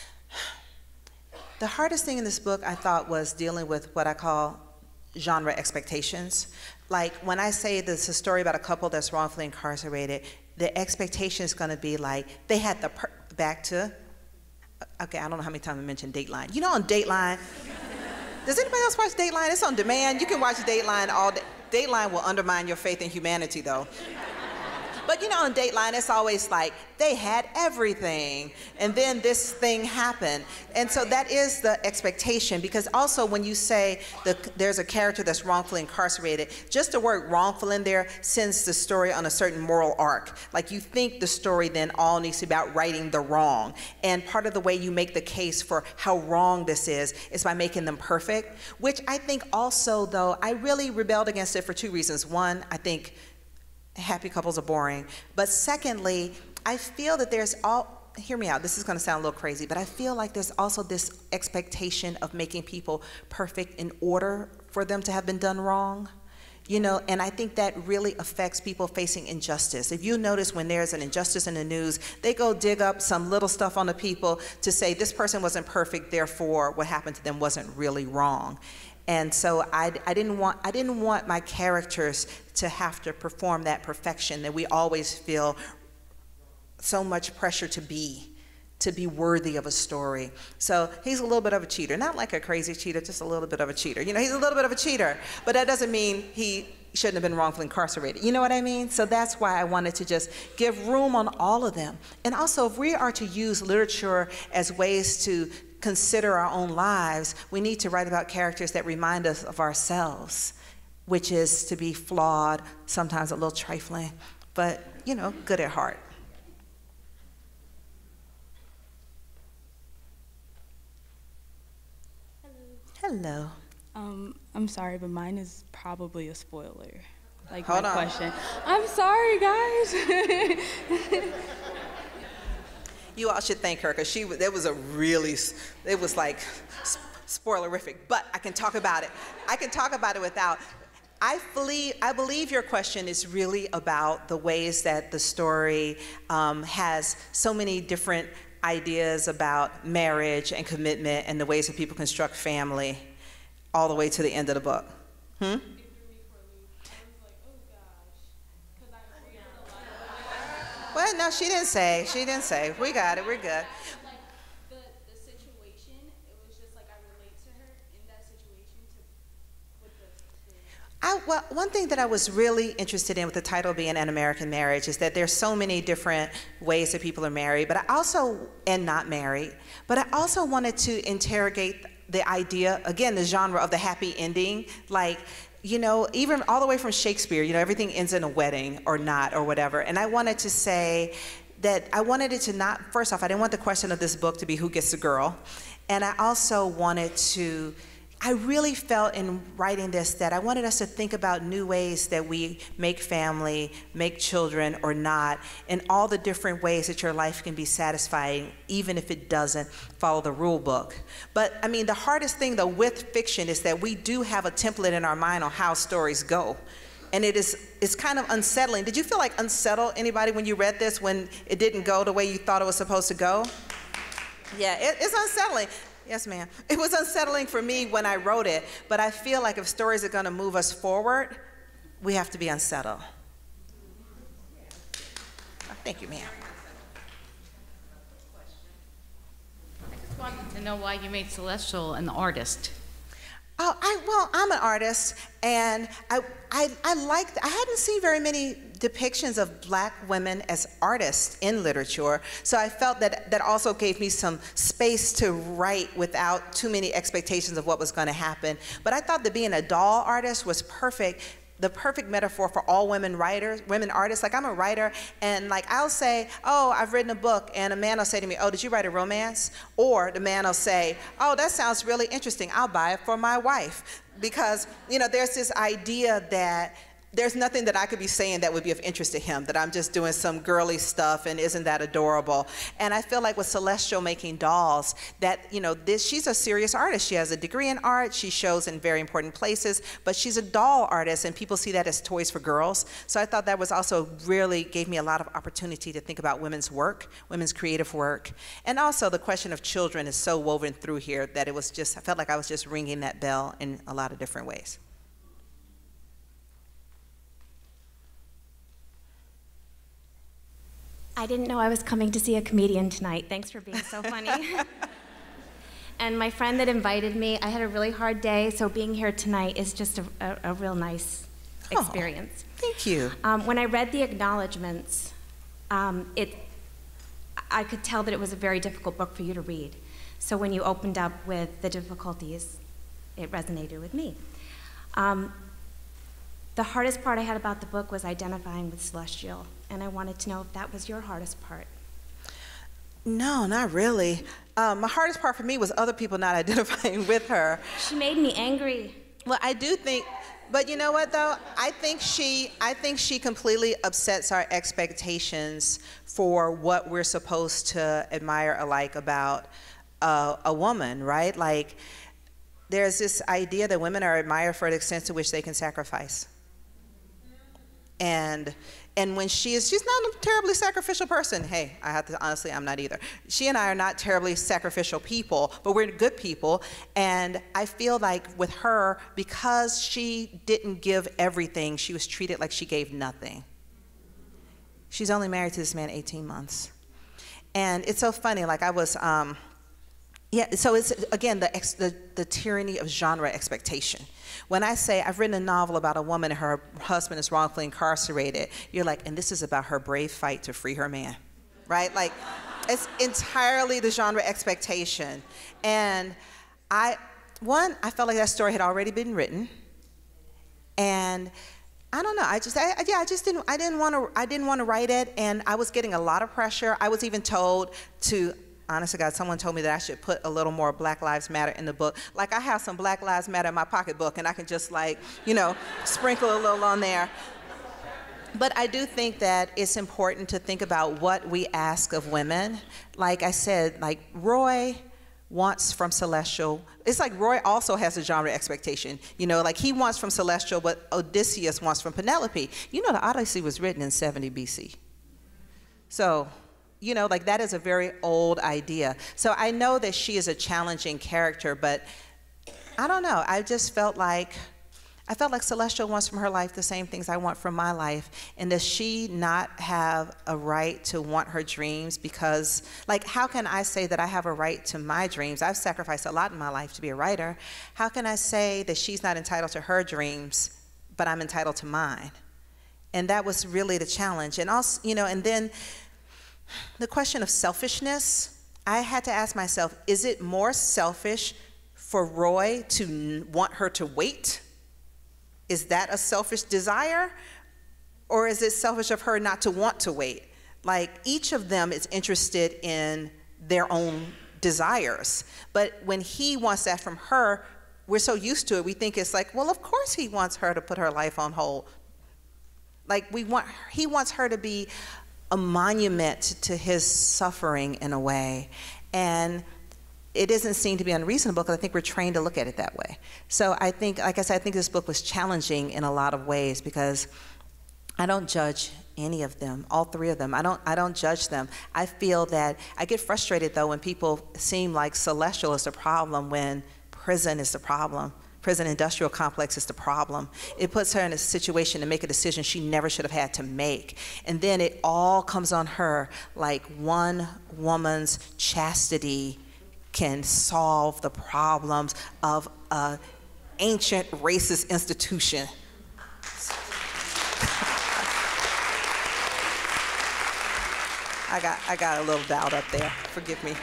the hardest thing in this book, I thought, was dealing with what I call genre expectations. Like, when I say this is a story about a couple that's wrongfully incarcerated, the expectation is going to be like, they had the, per back to, okay, I don't know how many times I mentioned Dateline. You know on Dateline, does anybody else watch Dateline? It's on demand. You can watch Dateline all day. Dateline will undermine your faith in humanity, though. But you know, on Dateline, it's always like, they had everything, and then this thing happened. And so that is the expectation, because also when you say that there's a character that's wrongfully incarcerated, just the word wrongful in there sends the story on a certain moral arc. Like, you think the story then all needs to be about righting the wrong. And part of the way you make the case for how wrong this is, is by making them perfect, which I think also, though, I really rebelled against it for two reasons. One, I think happy couples are boring. But secondly, I feel that there's all, hear me out, this is gonna sound a little crazy, but I feel like there's also this expectation of making people perfect in order for them to have been done wrong. You know, and I think that really affects people facing injustice. If you notice when there's an injustice in the news, they go dig up some little stuff on the people to say this person wasn't perfect, therefore what happened to them wasn't really wrong. And so I, I, didn't want, I didn't want my characters to have to perform that perfection that we always feel so much pressure to be, to be worthy of a story. So he's a little bit of a cheater, not like a crazy cheater, just a little bit of a cheater. You know, he's a little bit of a cheater, but that doesn't mean he shouldn't have been wrongfully incarcerated. You know what I mean? So that's why I wanted to just give room on all of them. And also, if we are to use literature as ways to consider our own lives, we need to write about characters that remind us of ourselves, which is to be flawed, sometimes a little trifling, but, you know, good at heart. Hello. Hello. Um, I'm sorry, but mine is probably a spoiler. Like Hold my on. question. I'm sorry, guys. You all should thank her, because she, it was a really, it was like spoilerific, but I can talk about it. I can talk about it without, I believe, I believe your question is really about the ways that the story um, has so many different ideas about marriage and commitment and the ways that people construct family all the way to the end of the book. Hmm? Well, no, she didn't say. She didn't say. We got it. We're good. Like the, the situation, it was just like I relate to her in that situation to, with the, the I, well, one thing that I was really interested in with the title being An American Marriage is that there's so many different ways that people are married, but I also, and not married, but I also wanted to interrogate the idea, again, the genre of the happy ending, like, you know, even all the way from Shakespeare, you know, everything ends in a wedding or not or whatever. And I wanted to say that I wanted it to not, first off, I didn't want the question of this book to be who gets the girl. And I also wanted to, I really felt in writing this that I wanted us to think about new ways that we make family, make children or not, and all the different ways that your life can be satisfying, even if it doesn't follow the rule book. But I mean, the hardest thing though with fiction is that we do have a template in our mind on how stories go. And it is, it's kind of unsettling. Did you feel like unsettled, anybody, when you read this, when it didn't go the way you thought it was supposed to go? Yeah, it, it's unsettling. Yes, ma'am. It was unsettling for me when I wrote it, but I feel like if stories are going to move us forward, we have to be unsettled. Oh, thank you, ma'am. I just wanted to know why you made Celestial an artist. Oh, I, well, I'm an artist, and I, I, I liked, I hadn't seen very many depictions of black women as artists in literature, so I felt that that also gave me some space to write without too many expectations of what was going to happen. But I thought that being a doll artist was perfect, the perfect metaphor for all women writers, women artists. Like, I'm a writer, and like I'll say, oh, I've written a book, and a man will say to me, oh, did you write a romance? Or the man will say, oh, that sounds really interesting, I'll buy it for my wife. Because, you know, there's this idea that there's nothing that I could be saying that would be of interest to him, that I'm just doing some girly stuff and isn't that adorable. And I feel like with Celestial making dolls, that, you know, this, she's a serious artist. She has a degree in art, she shows in very important places, but she's a doll artist and people see that as toys for girls. So I thought that was also really gave me a lot of opportunity to think about women's work, women's creative work. And also the question of children is so woven through here that it was just, I felt like I was just ringing that bell in a lot of different ways. I didn't know I was coming to see a comedian tonight. Thanks for being so funny. And my friend that invited me, I had a really hard day, so being here tonight is just a, a, a real nice experience. Oh, thank you. Um, when I read the acknowledgments, um, it, I could tell that it was a very difficult book for you to read. So when you opened up with the difficulties, it resonated with me. Um, the hardest part I had about the book was identifying with Celestial, and I wanted to know if that was your hardest part. No, not really. Um, my hardest part for me was other people not identifying with her. She made me angry. Well, I do think, but you know what though? I think she, I think she completely upsets our expectations for what we're supposed to admire alike about uh, a woman, right? Like, there's this idea that women are admired for the extent to which they can sacrifice. And and when she is, she's not a terribly sacrificial person. Hey, I have to, honestly, I'm not either. She and I are not terribly sacrificial people, but we're good people. And I feel like with her, because she didn't give everything, she was treated like she gave nothing. She's only married to this man eighteen months. And it's so funny, like I was, um, yeah, so it's, again, the, ex, the, the tyranny of genre expectation. When I say I've written a novel about a woman and her husband is wrongfully incarcerated, you're like, and this is about her brave fight to free her man, right? Like, it's entirely the genre expectation. And I, one, I felt like that story had already been written. And I don't know, I just, I, yeah, I just didn't, I didn't want to, I didn't want to write it, and I was getting a lot of pressure. I was even told to, honest to God, someone told me that I should put a little more Black Lives Matter in the book. Like, I have some Black Lives Matter in my pocketbook, and I can just, like, you know, sprinkle a little on there. But I do think that it's important to think about what we ask of women. Like I said, like, Roy wants from Celestial, it's like Roy also has a genre expectation. You know, like, he wants from Celestial what Odysseus wants from Penelope. You know, the Odyssey was written in seventy B C. So, you know, like, that is a very old idea. So I know that she is a challenging character, but I don't know. I just felt like, I felt like Celestial wants from her life the same things I want from my life. And does she not have a right to want her dreams? Because, like, how can I say that I have a right to my dreams? I've sacrificed a lot in my life to be a writer. How can I say that she's not entitled to her dreams, but I'm entitled to mine? And that was really the challenge. And also, you know, and then, the question of selfishness, I had to ask myself, is it more selfish for Roy to want her to wait? Is that a selfish desire? Or is it selfish of her not to want to wait? Like, each of them is interested in their own desires. But when he wants that from her, we're so used to it, we think it's like, well, of course he wants her to put her life on hold. Like, we want, he wants her to be a monument to his suffering in a way. And it doesn't seem to be unreasonable, because I think we're trained to look at it that way. So I think, like I said, I think this book was challenging in a lot of ways, because I don't judge any of them, all three of them. I don't, I don't judge them. I feel that, I get frustrated though when people seem like Celestial is the problem when prison is the problem. Prison industrial complex is the problem. It puts her in a situation to make a decision she never should have had to make. And then it all comes on her, like one woman's chastity can solve the problems of an ancient racist institution. I got, I got a little doubt up there, forgive me.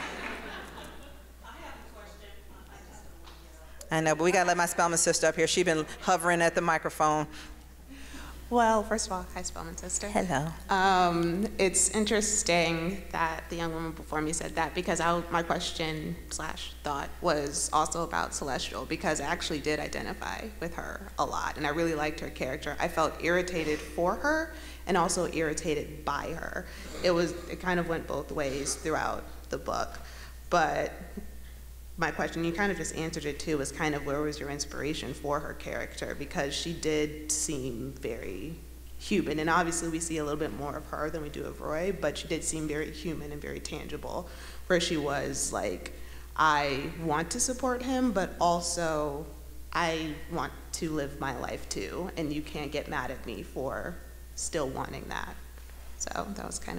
I know, but we gotta let my Spelman sister up here. She's been hovering at the microphone. Well, first of all, hi, Spelman sister. Hello. Um, it's interesting that the young woman before me said that, because I, my question slash thought was also about Celestial, because I actually did identify with her a lot, and I really liked her character. I felt irritated for her and also irritated by her. It was, it kind of went both ways throughout the book, but my question, you kind of just answered it too, was kind of where was your inspiration for her character, because she did seem very human, and obviously we see a little bit more of her than we do of Roy, but she did seem very human and very tangible, where she was like, I want to support him, but also I want to live my life too, and you can't get mad at me for still wanting that. So that was kind of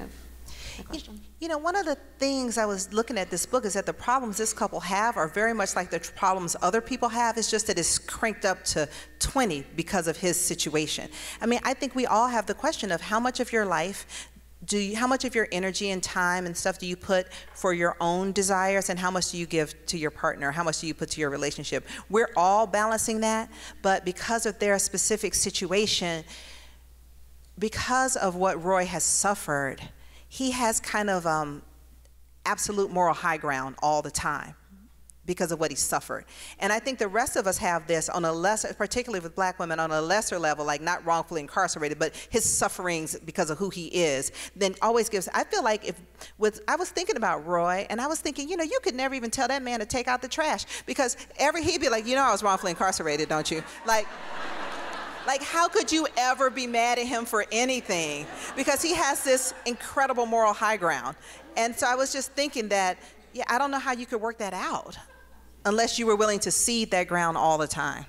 You, you know, one of the things I was looking at this book is that the problems this couple have are very much like the problems other people have. It's just that it's cranked up to twenty because of his situation. I mean, I think we all have the question of how much of your life do you, how much of your energy and time and stuff do you put for your own desires, and how much do you give to your partner? How much do you put to your relationship? We're all balancing that, but because of their specific situation, because of what Roy has suffered, he has kind of um, absolute moral high ground all the time because of what he suffered. And I think the rest of us have this on a lesser, particularly with black women, on a lesser level, like not wrongfully incarcerated, but his sufferings because of who he is, then always gives, I feel like if, with, I was thinking about Roy, and I was thinking, you know, you could never even tell that man to take out the trash, because every, he'd be like, you know, I was wrongfully incarcerated, don't you? Like, Like, how could you ever be mad at him for anything? Because he has this incredible moral high ground. And so I was just thinking that, yeah, I don't know how you could work that out unless you were willing to cede that ground all the time.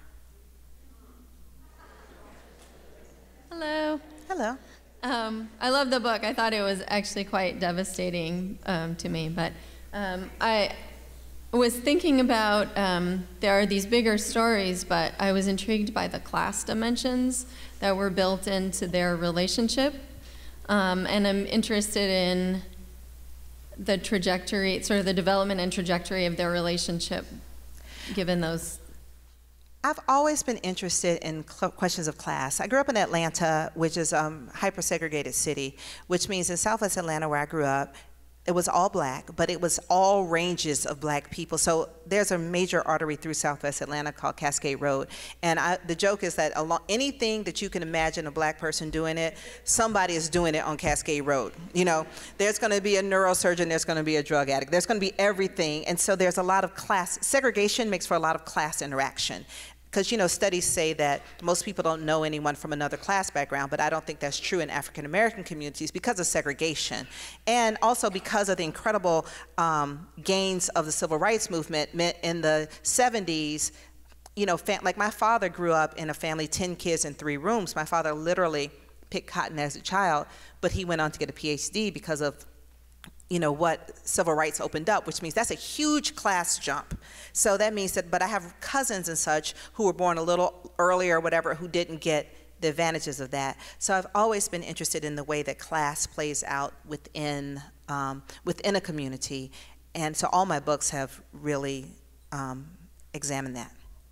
Hello. Hello. Um, I love the book. I thought it was actually quite devastating um, to me, but um, I was thinking about, um, there are these bigger stories, but I was intrigued by the class dimensions that were built into their relationship. Um, and I'm interested in the trajectory, sort of the development and trajectory of their relationship, given those. I've always been interested in questions of class. I grew up in Atlanta, which is a um, hyper-segregated city, which means in Southwest Atlanta, where I grew up, it was all black, but it was all ranges of black people. So there's a major artery through Southwest Atlanta called Cascade Road. And I, the joke is that along, anything that you can imagine a black person doing it, somebody is doing it on Cascade Road. You know, there's gonna be a neurosurgeon, there's gonna be a drug addict, there's gonna be everything. And so there's a lot of class, segregation makes for a lot of class interaction. Because, you know, studies say that most people don't know anyone from another class background, but I don't think that's true in African American communities because of segregation. And also because of the incredible um, gains of the civil rights movement in the seventies. You know, like my father grew up in a family, ten kids in three rooms. My father literally picked cotton as a child, but he went on to get a P H D because of, you know, what civil rights opened up, which means that's a huge class jump. So that means that, but I have cousins and such who were born a little earlier or whatever who didn't get the advantages of that. So I've always been interested in the way that class plays out within, um, within a community. And so all my books have really um, examined that.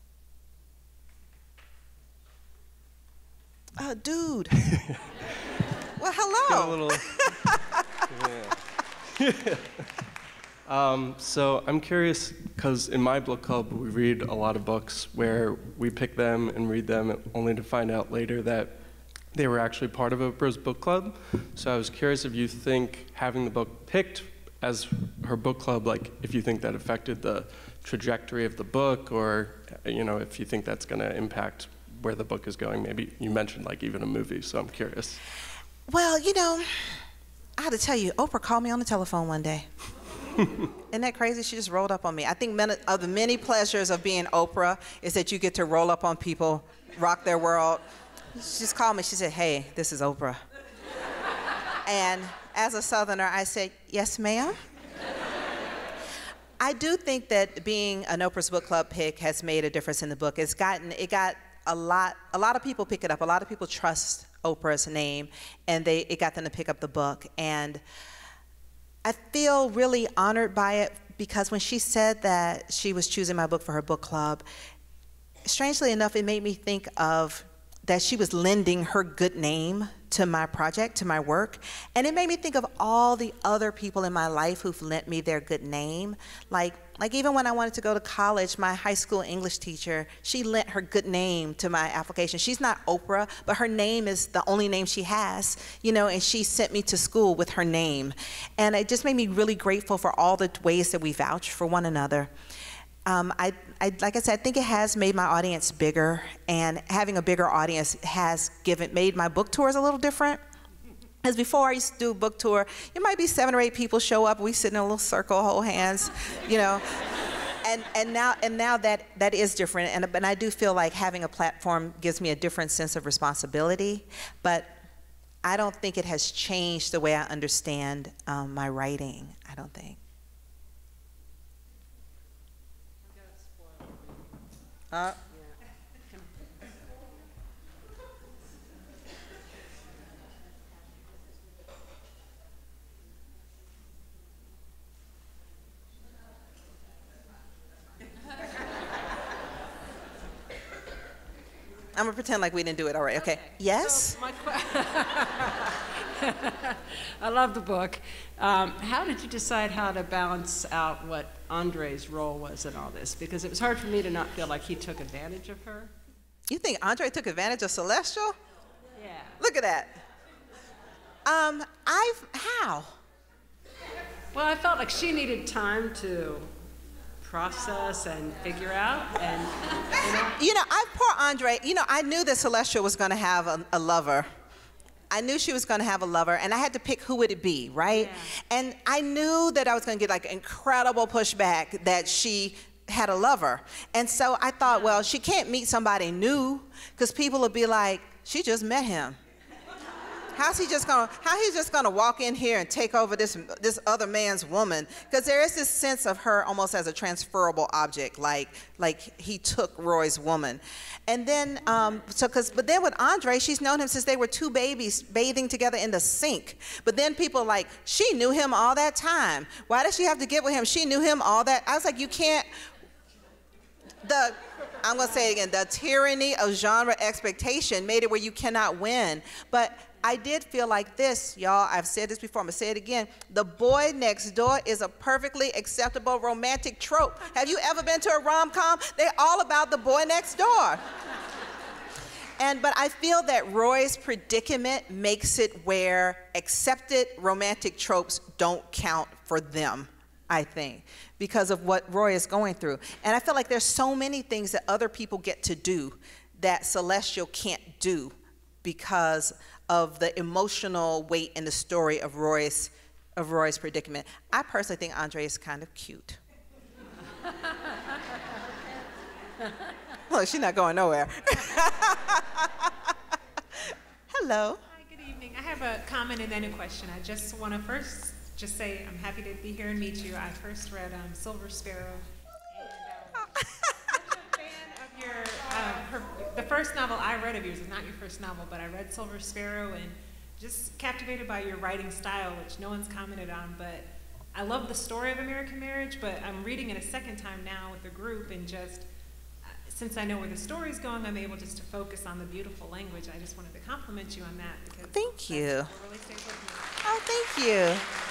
Oh, dude. Well, hello. A little, yeah. um, so I'm curious, because in my book club, we read a lot of books where we pick them and read them only to find out later that they were actually part of Oprah's book club. So I was curious if you think having the book picked as her book club, like if you think that affected the trajectory of the book, or you know, if you think that's going to impact where the book is going. Maybe you mentioned like even a movie, so I'm curious. Well, you know, I had to tell you, Oprah called me on the telephone one day. Isn't that crazy? She just rolled up on me. I think many, of the many pleasures of being Oprah is that you get to roll up on people, rock their world. She just called me. She said, "Hey, this is Oprah." And as a Southerner, I said, "Yes, ma'am." I do think that being an Oprah's Book Club pick has made a difference in the book. It's gotten, it got a lot, a lot of people pick it up. A lot of people trust Oprah's name, and they, it got them to pick up the book. And I feel really honored by it, because when she said that she was choosing my book for her book club, strangely enough, it made me think of that she was lending her good name to my project, to my work. And it made me think of all the other people in my life who've lent me their good name. Like, like even when I wanted to go to college, my high school English teacher, she lent her good name to my application. She's not Oprah, but her name is the only name she has, you know, and she sent me to school with her name. And it just made me really grateful for all the ways that we vouch for one another. Um, I, I, like I said, I think it has made my audience bigger, and having a bigger audience has given, made my book tours a little different. Because before I used to do a book tour, it might be seven or eight people show up, we sit in a little circle, hold hands, you know. And, and now, and now that, that is different, and, and I do feel like having a platform gives me a different sense of responsibility. But I don't think it has changed the way I understand um, my writing, I don't think. Uh, I'm gonna pretend like we didn't do it already. Okay. okay. Yes? So my I love the book. Um, how did you decide how to balance out what Andre's role was in all this? Because it was hard for me to not feel like he took advantage of her. You think Andre took advantage of Celestial? Yeah. Look at that. Um, I've, how? Well, I felt like she needed time to process and figure out, and you know. You know, I poor Andre. You know, I knew that Celestial was going to have a, a lover. I knew she was going to have a lover, and I had to pick who would it be, right? Yeah. And I knew that I was going to get like incredible pushback that she had a lover, and so I thought, well, she can't meet somebody new because people will be like, she just met him. How's he just gonna, how he's just gonna walk in here and take over this, this other man's woman? Because there is this sense of her almost as a transferable object, like, like he took Roy's woman. And then, um, so, cause, but then with Andre, she's known him since they were two babies bathing together in the sink. But then people are like, she knew him all that time. Why does she have to get with him? She knew him all that. I was like, you can't, the, I'm gonna say it again, the tyranny of genre expectation made it where you cannot win. But I did feel like this, y'all, I've said this before, I'm gonna say it again. The boy next door is a perfectly acceptable romantic trope. Have you ever been to a rom-com? They're all about the boy next door. And, but I feel that Roy's predicament makes it where accepted romantic tropes don't count for them, I think, because of what Roy is going through. And I feel like there's so many things that other people get to do that Celestial can't do because of the emotional weight in the story of Roy's, of Roy's predicament. I personally think Andre is kind of cute. Look, she's not going nowhere. Hello. Hi, good evening. I have a comment and then a question. I just want to first just say I'm happy to be here and meet you. I first read um, Silver Sparrow. And, um, such a fan of your, uh, her, the first novel I read of yours is not your first novel, but I read Silver Sparrow and just captivated by your writing style, which no one's commented on, but I love the story of American Marriage, but I'm reading it a second time now with the group, and just, uh, since I know where the story's going, I'm able just to focus on the beautiful language. I just wanted to compliment you on that. Because thank you. That really stays with me. Oh, thank you.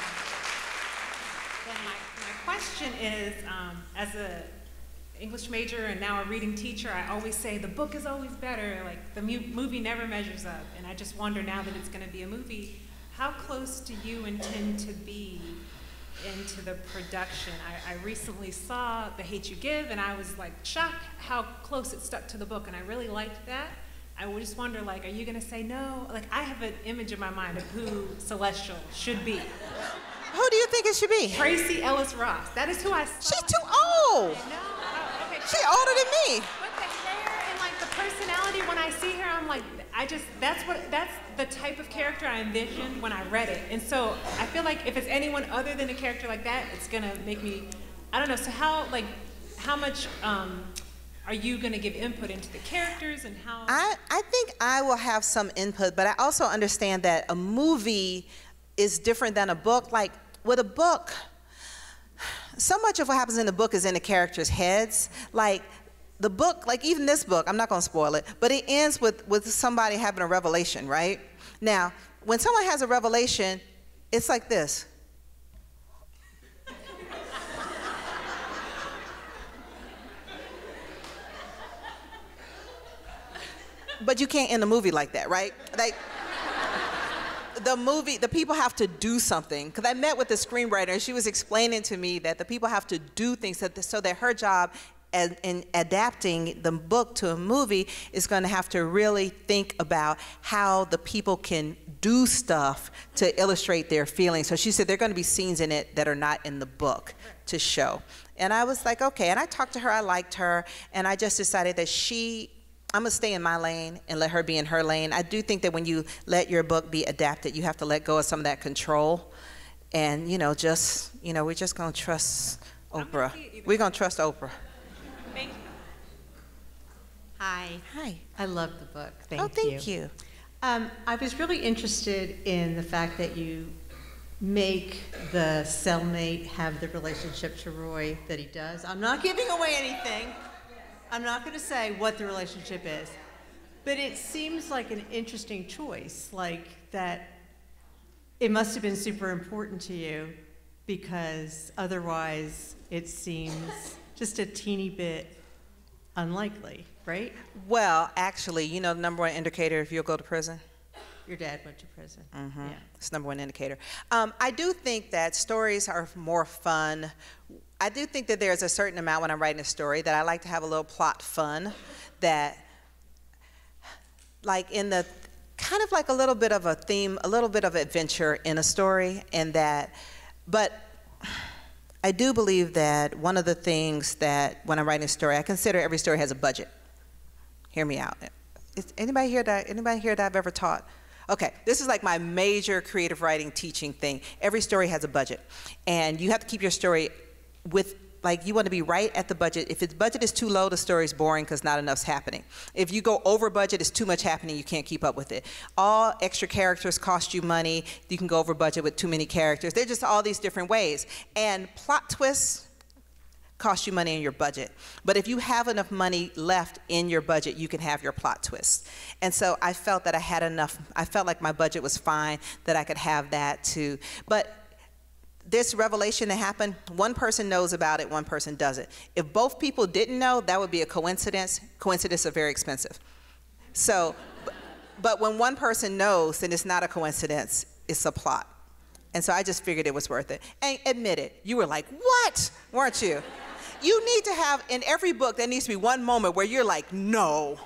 Then my, my question is, um, as a English major and now a reading teacher, I always say the book is always better, like the mu movie never measures up, and I just wonder now that it's going to be a movie, how close do you intend to be into the production? I, I recently saw The Hate You Give, and I was like shocked how close it stuck to the book, and I really liked that. I would just wonder, like, are you going to say no? Like, I have an image in my mind of who Celestial should be. Who do you think it should be? Tracee Ellis Ross. That is who I saw. She's too old. I know. Oh, okay. She's older than me. But the hair and like the personality, when I see her, I'm like, I just, that's what, that's the type of character I envisioned when I read it. And so I feel like if it's anyone other than a character like that, it's gonna make me, I don't know, so how, like, how much um, are you gonna give input into the characters and how? I, I think I will have some input, but I also understand that a movie is different than a book. Like, with a book, so much of what happens in the book is in the characters' heads. Like, the book, like even this book, I'm not gonna spoil it, but it ends with, with somebody having a revelation, right? Now, when someone has a revelation, it's like this. But you can't end the movie like that, right? Like, the movie, the people have to do something. Because I met with the screenwriter, and she was explaining to me that the people have to do things so that, so that her job as, in adapting the book to a movie is going to have to really think about how the people can do stuff to illustrate their feelings. So she said there are going to be scenes in it that are not in the book to show. And I was like, okay. And I talked to her, I liked her, and I just decided that she, I'm gonna stay in my lane and let her be in her lane. I do think that when you let your book be adapted, you have to let go of some of that control, and you know, just you know, we're just gonna trust Oprah. We're gonna trust Oprah. Thank you. Hi. Hi. I love the book. Thank you. Oh, thank you. Um, I was really interested in the fact that you make the cellmate have the relationship to Roy that he does. I'm not giving away anything. I'm not going to say what the relationship is, but it seems like an interesting choice, like that it must have been super important to you because otherwise it seems just a teeny bit unlikely, right? Well, actually, you know the number one indicator if you'll go to prison? Your dad went to prison. Mm-hmm. Yeah. It's the number one indicator. Um, I do think that stories are more fun. I do think that there's a certain amount when I'm writing a story that I like to have a little plot fun that, like in the, kind of like a little bit of a theme, a little bit of adventure in a story, and that, but I do believe that one of the things that when I'm writing a story, I consider every story has a budget. Hear me out. Is anybody here that, anybody here that I've ever taught? Okay, this is like my major creative writing teaching thing. Every story has a budget, and you have to keep your story with, like, you want to be right at the budget. If its budget is too low, the story's boring because not enough's happening. If you go over budget, it's too much happening, you can't keep up with it. All extra characters cost you money. You can go over budget with too many characters. They're just all these different ways. And plot twists cost you money in your budget. But if you have enough money left in your budget, you can have your plot twists. And so I felt that I had enough, I felt like my budget was fine, that I could have that too. But this revelation that happened, one person knows about it, one person doesn't. If both people didn't know, that would be a coincidence. Coincidences are very expensive. So, but when one person knows, then it's not a coincidence, it's a plot. And so I just figured it was worth it. And admit it, you were like, what? Weren't you? You need to have, in every book, there needs to be one moment where you're like, no.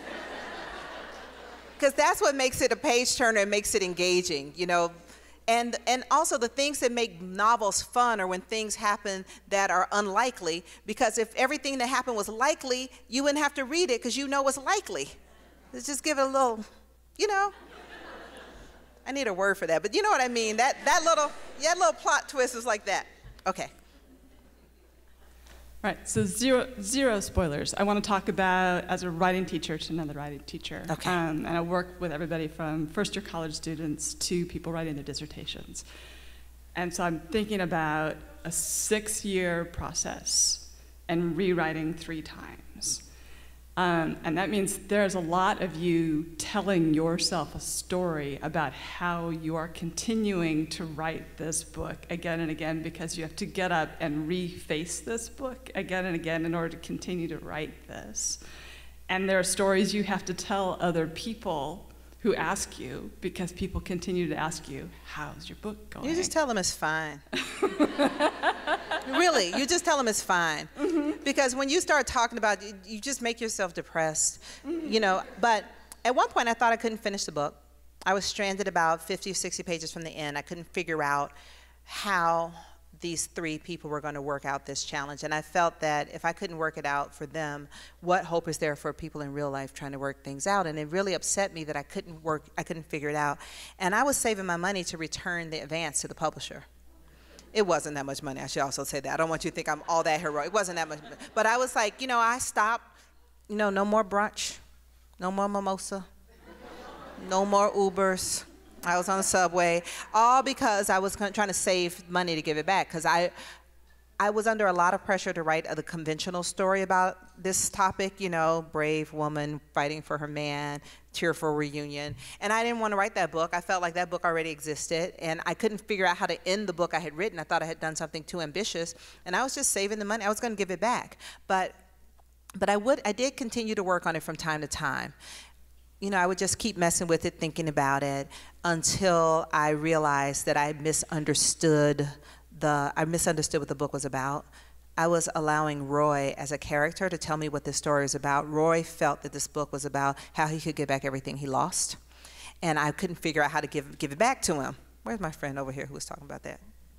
Because that's what makes it a page turner and makes it engaging, you know. And, and also the things that make novels fun are when things happen that are unlikely, because if everything that happened was likely, you wouldn't have to read it because you know it's likely. Let's just give it a little, you know. I need a word for that, but you know what I mean. That, that little, yeah, little plot twist is like that. Okay. Right, so zero, zero spoilers. I want to talk about as a writing teacher to another writing teacher. Okay. Um, and I work with everybody from first-year college students to people writing their dissertations. And so I'm thinking about a six-year process and rewriting three times. Um, and that means there's a lot of you telling yourself a story about how you are continuing to write this book again and again, because you have to get up and reface this book again and again in order to continue to write this. And there are stories you have to tell other people who ask you, because people continue to ask you, how's your book going? You just tell them it's fine. Really, you just tell them it's fine. Mm-hmm. Because when you start talking about it, you just make yourself depressed, mm-hmm. you know. But at one point, I thought I couldn't finish the book. I was stranded about fifty or sixty pages from the end. I couldn't figure out how these three people were going to work out this challenge. And I felt that if I couldn't work it out for them, what hope is there for people in real life trying to work things out? And it really upset me that I couldn't work, I couldn't figure it out. And I was saving my money to return the advance to the publisher. It wasn't that much money, I should also say that. I don't want you to think I'm all that heroic. It wasn't that much. But I was like, you know, I stopped, you know, no more brunch, no more mimosa, no more Ubers. I was on the subway, all because I was trying to save money to give it back, because I, I was under a lot of pressure to write a conventional story about this topic, you know, brave woman fighting for her man, tearful reunion. And I didn't want to write that book. I felt like that book already existed, and I couldn't figure out how to end the book I had written. I thought I had done something too ambitious, and I was just saving the money. I was going to give it back. But, but I, would, I did continue to work on it from time to time. You know, I would just keep messing with it, thinking about it, until I realized that I misunderstood the, I misunderstood what the book was about. I was allowing Roy as a character to tell me what this story is about. Roy felt that this book was about how he could get back everything he lost, and I couldn't figure out how to give, give it back to him. Where's my friend over here who was talking about that?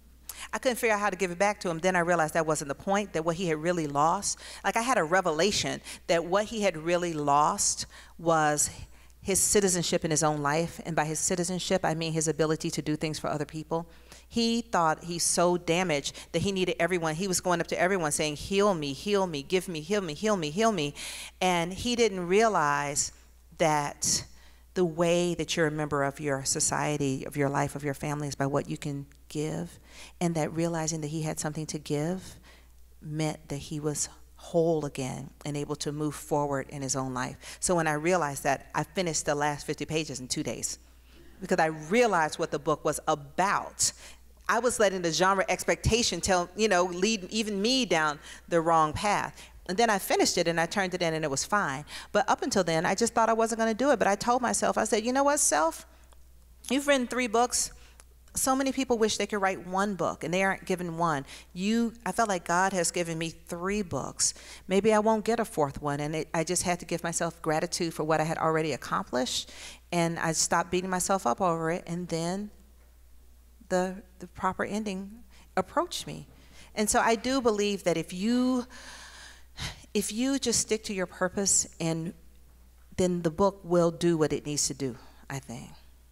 I couldn't figure out how to give it back to him. Then I realized that wasn't the point, that what he had really lost, like I had a revelation that what he had really lost was his citizenship in his own life. And by his citizenship, I mean his ability to do things for other people. He thought he's so damaged that he needed everyone. He was going up to everyone saying, heal me, heal me, give me, heal me, heal me, heal me. And he didn't realize that the way that you're a member of your society, of your life, of your family is by what you can give. And that realizing that he had something to give meant that he was whole again and able to move forward in his own life. So when I realized that, I finished the last fifty pages in two days because I realized what the book was about. I was letting the genre expectation tell, you know, lead even me down the wrong path. And then I finished it and I turned it in and it was fine. But up until then, I just thought I wasn't going to do it. But I told myself, I said, you know what, self? You've written three books. So many people wish they could write one book and they aren't given one. You, I felt like God has given me three books. Maybe I won't get a fourth one. And it, I just had to give myself gratitude for what I had already accomplished. And I stopped beating myself up over it. And then the, the proper ending approached me. And so I do believe that if you, if you just stick to your purpose, and then the book will do what it needs to do, I think.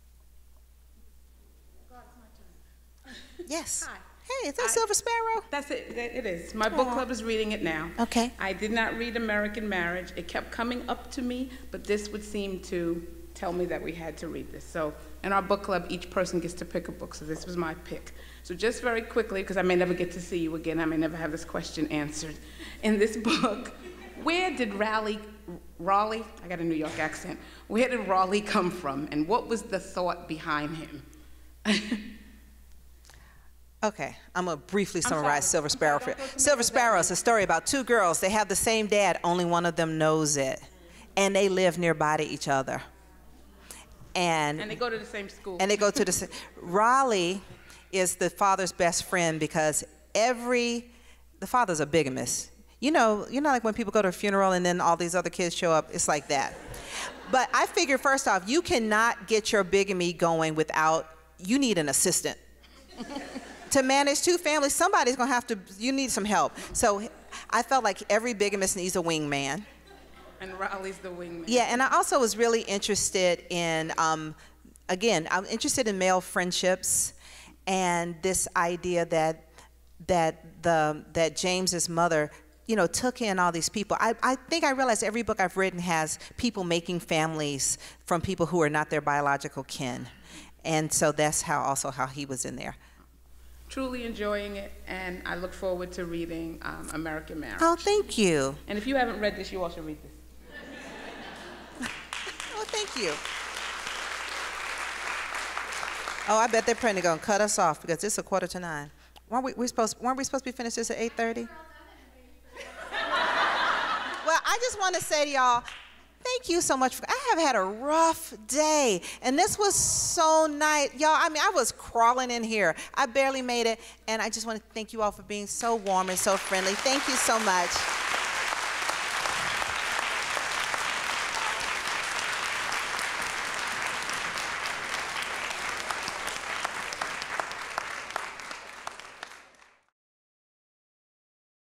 Yes. Hi. Hey, is that I, Silver Sparrow? That's it. It is. My book club is reading it now. Okay. I did not read American Marriage. It kept coming up to me, but this would seem to tell me that we had to read this. So in our book club, each person gets to pick a book. So this was my pick. So just very quickly, because I may never get to see you again, I may never have this question answered. In this book, where did Raleigh, Raleigh, I got a New York accent, where did Raleigh come from, and what was the thought behind him? Okay, I'm gonna briefly summarize Silver Sparrow. For Silver Sparrow is a story about two girls. They have the same dad, only one of them knows it. And they live nearby to each other. And, and they go to the same school. And they go to the same. Raleigh is the father's best friend because every, the father's a bigamist. You know, you know like when people go to a funeral and then all these other kids show up, it's like that. But I figured first off, you cannot get your bigamy going without, you need an assistant. To manage two families, somebody's gonna have to, you need some help. So I felt like every bigamist needs a wingman. And Raleigh's the wingman. Yeah, and I also was really interested in, um, again, I'm interested in male friendships and this idea that that the that James's mother, you know, took in all these people. I, I think I realized every book I've written has people making families from people who are not their biological kin. And so that's how also how he was in there. Truly enjoying it, and I look forward to reading um, American Marriage. Oh, thank you. And if you haven't read this, you all should read this. Oh, thank you. Oh, I bet they're probably gonna cut us off because it's a quarter to nine. Weren't we, we supposed, weren't we supposed to be finished this at eight thirty? Well, I just want to say to y'all, thank you so much. For, I have had a rough day, and this was so nice. Y'all, I mean, I was crawling in here. I barely made it, and I just want to thank you all for being so warm and so friendly. Thank you so much.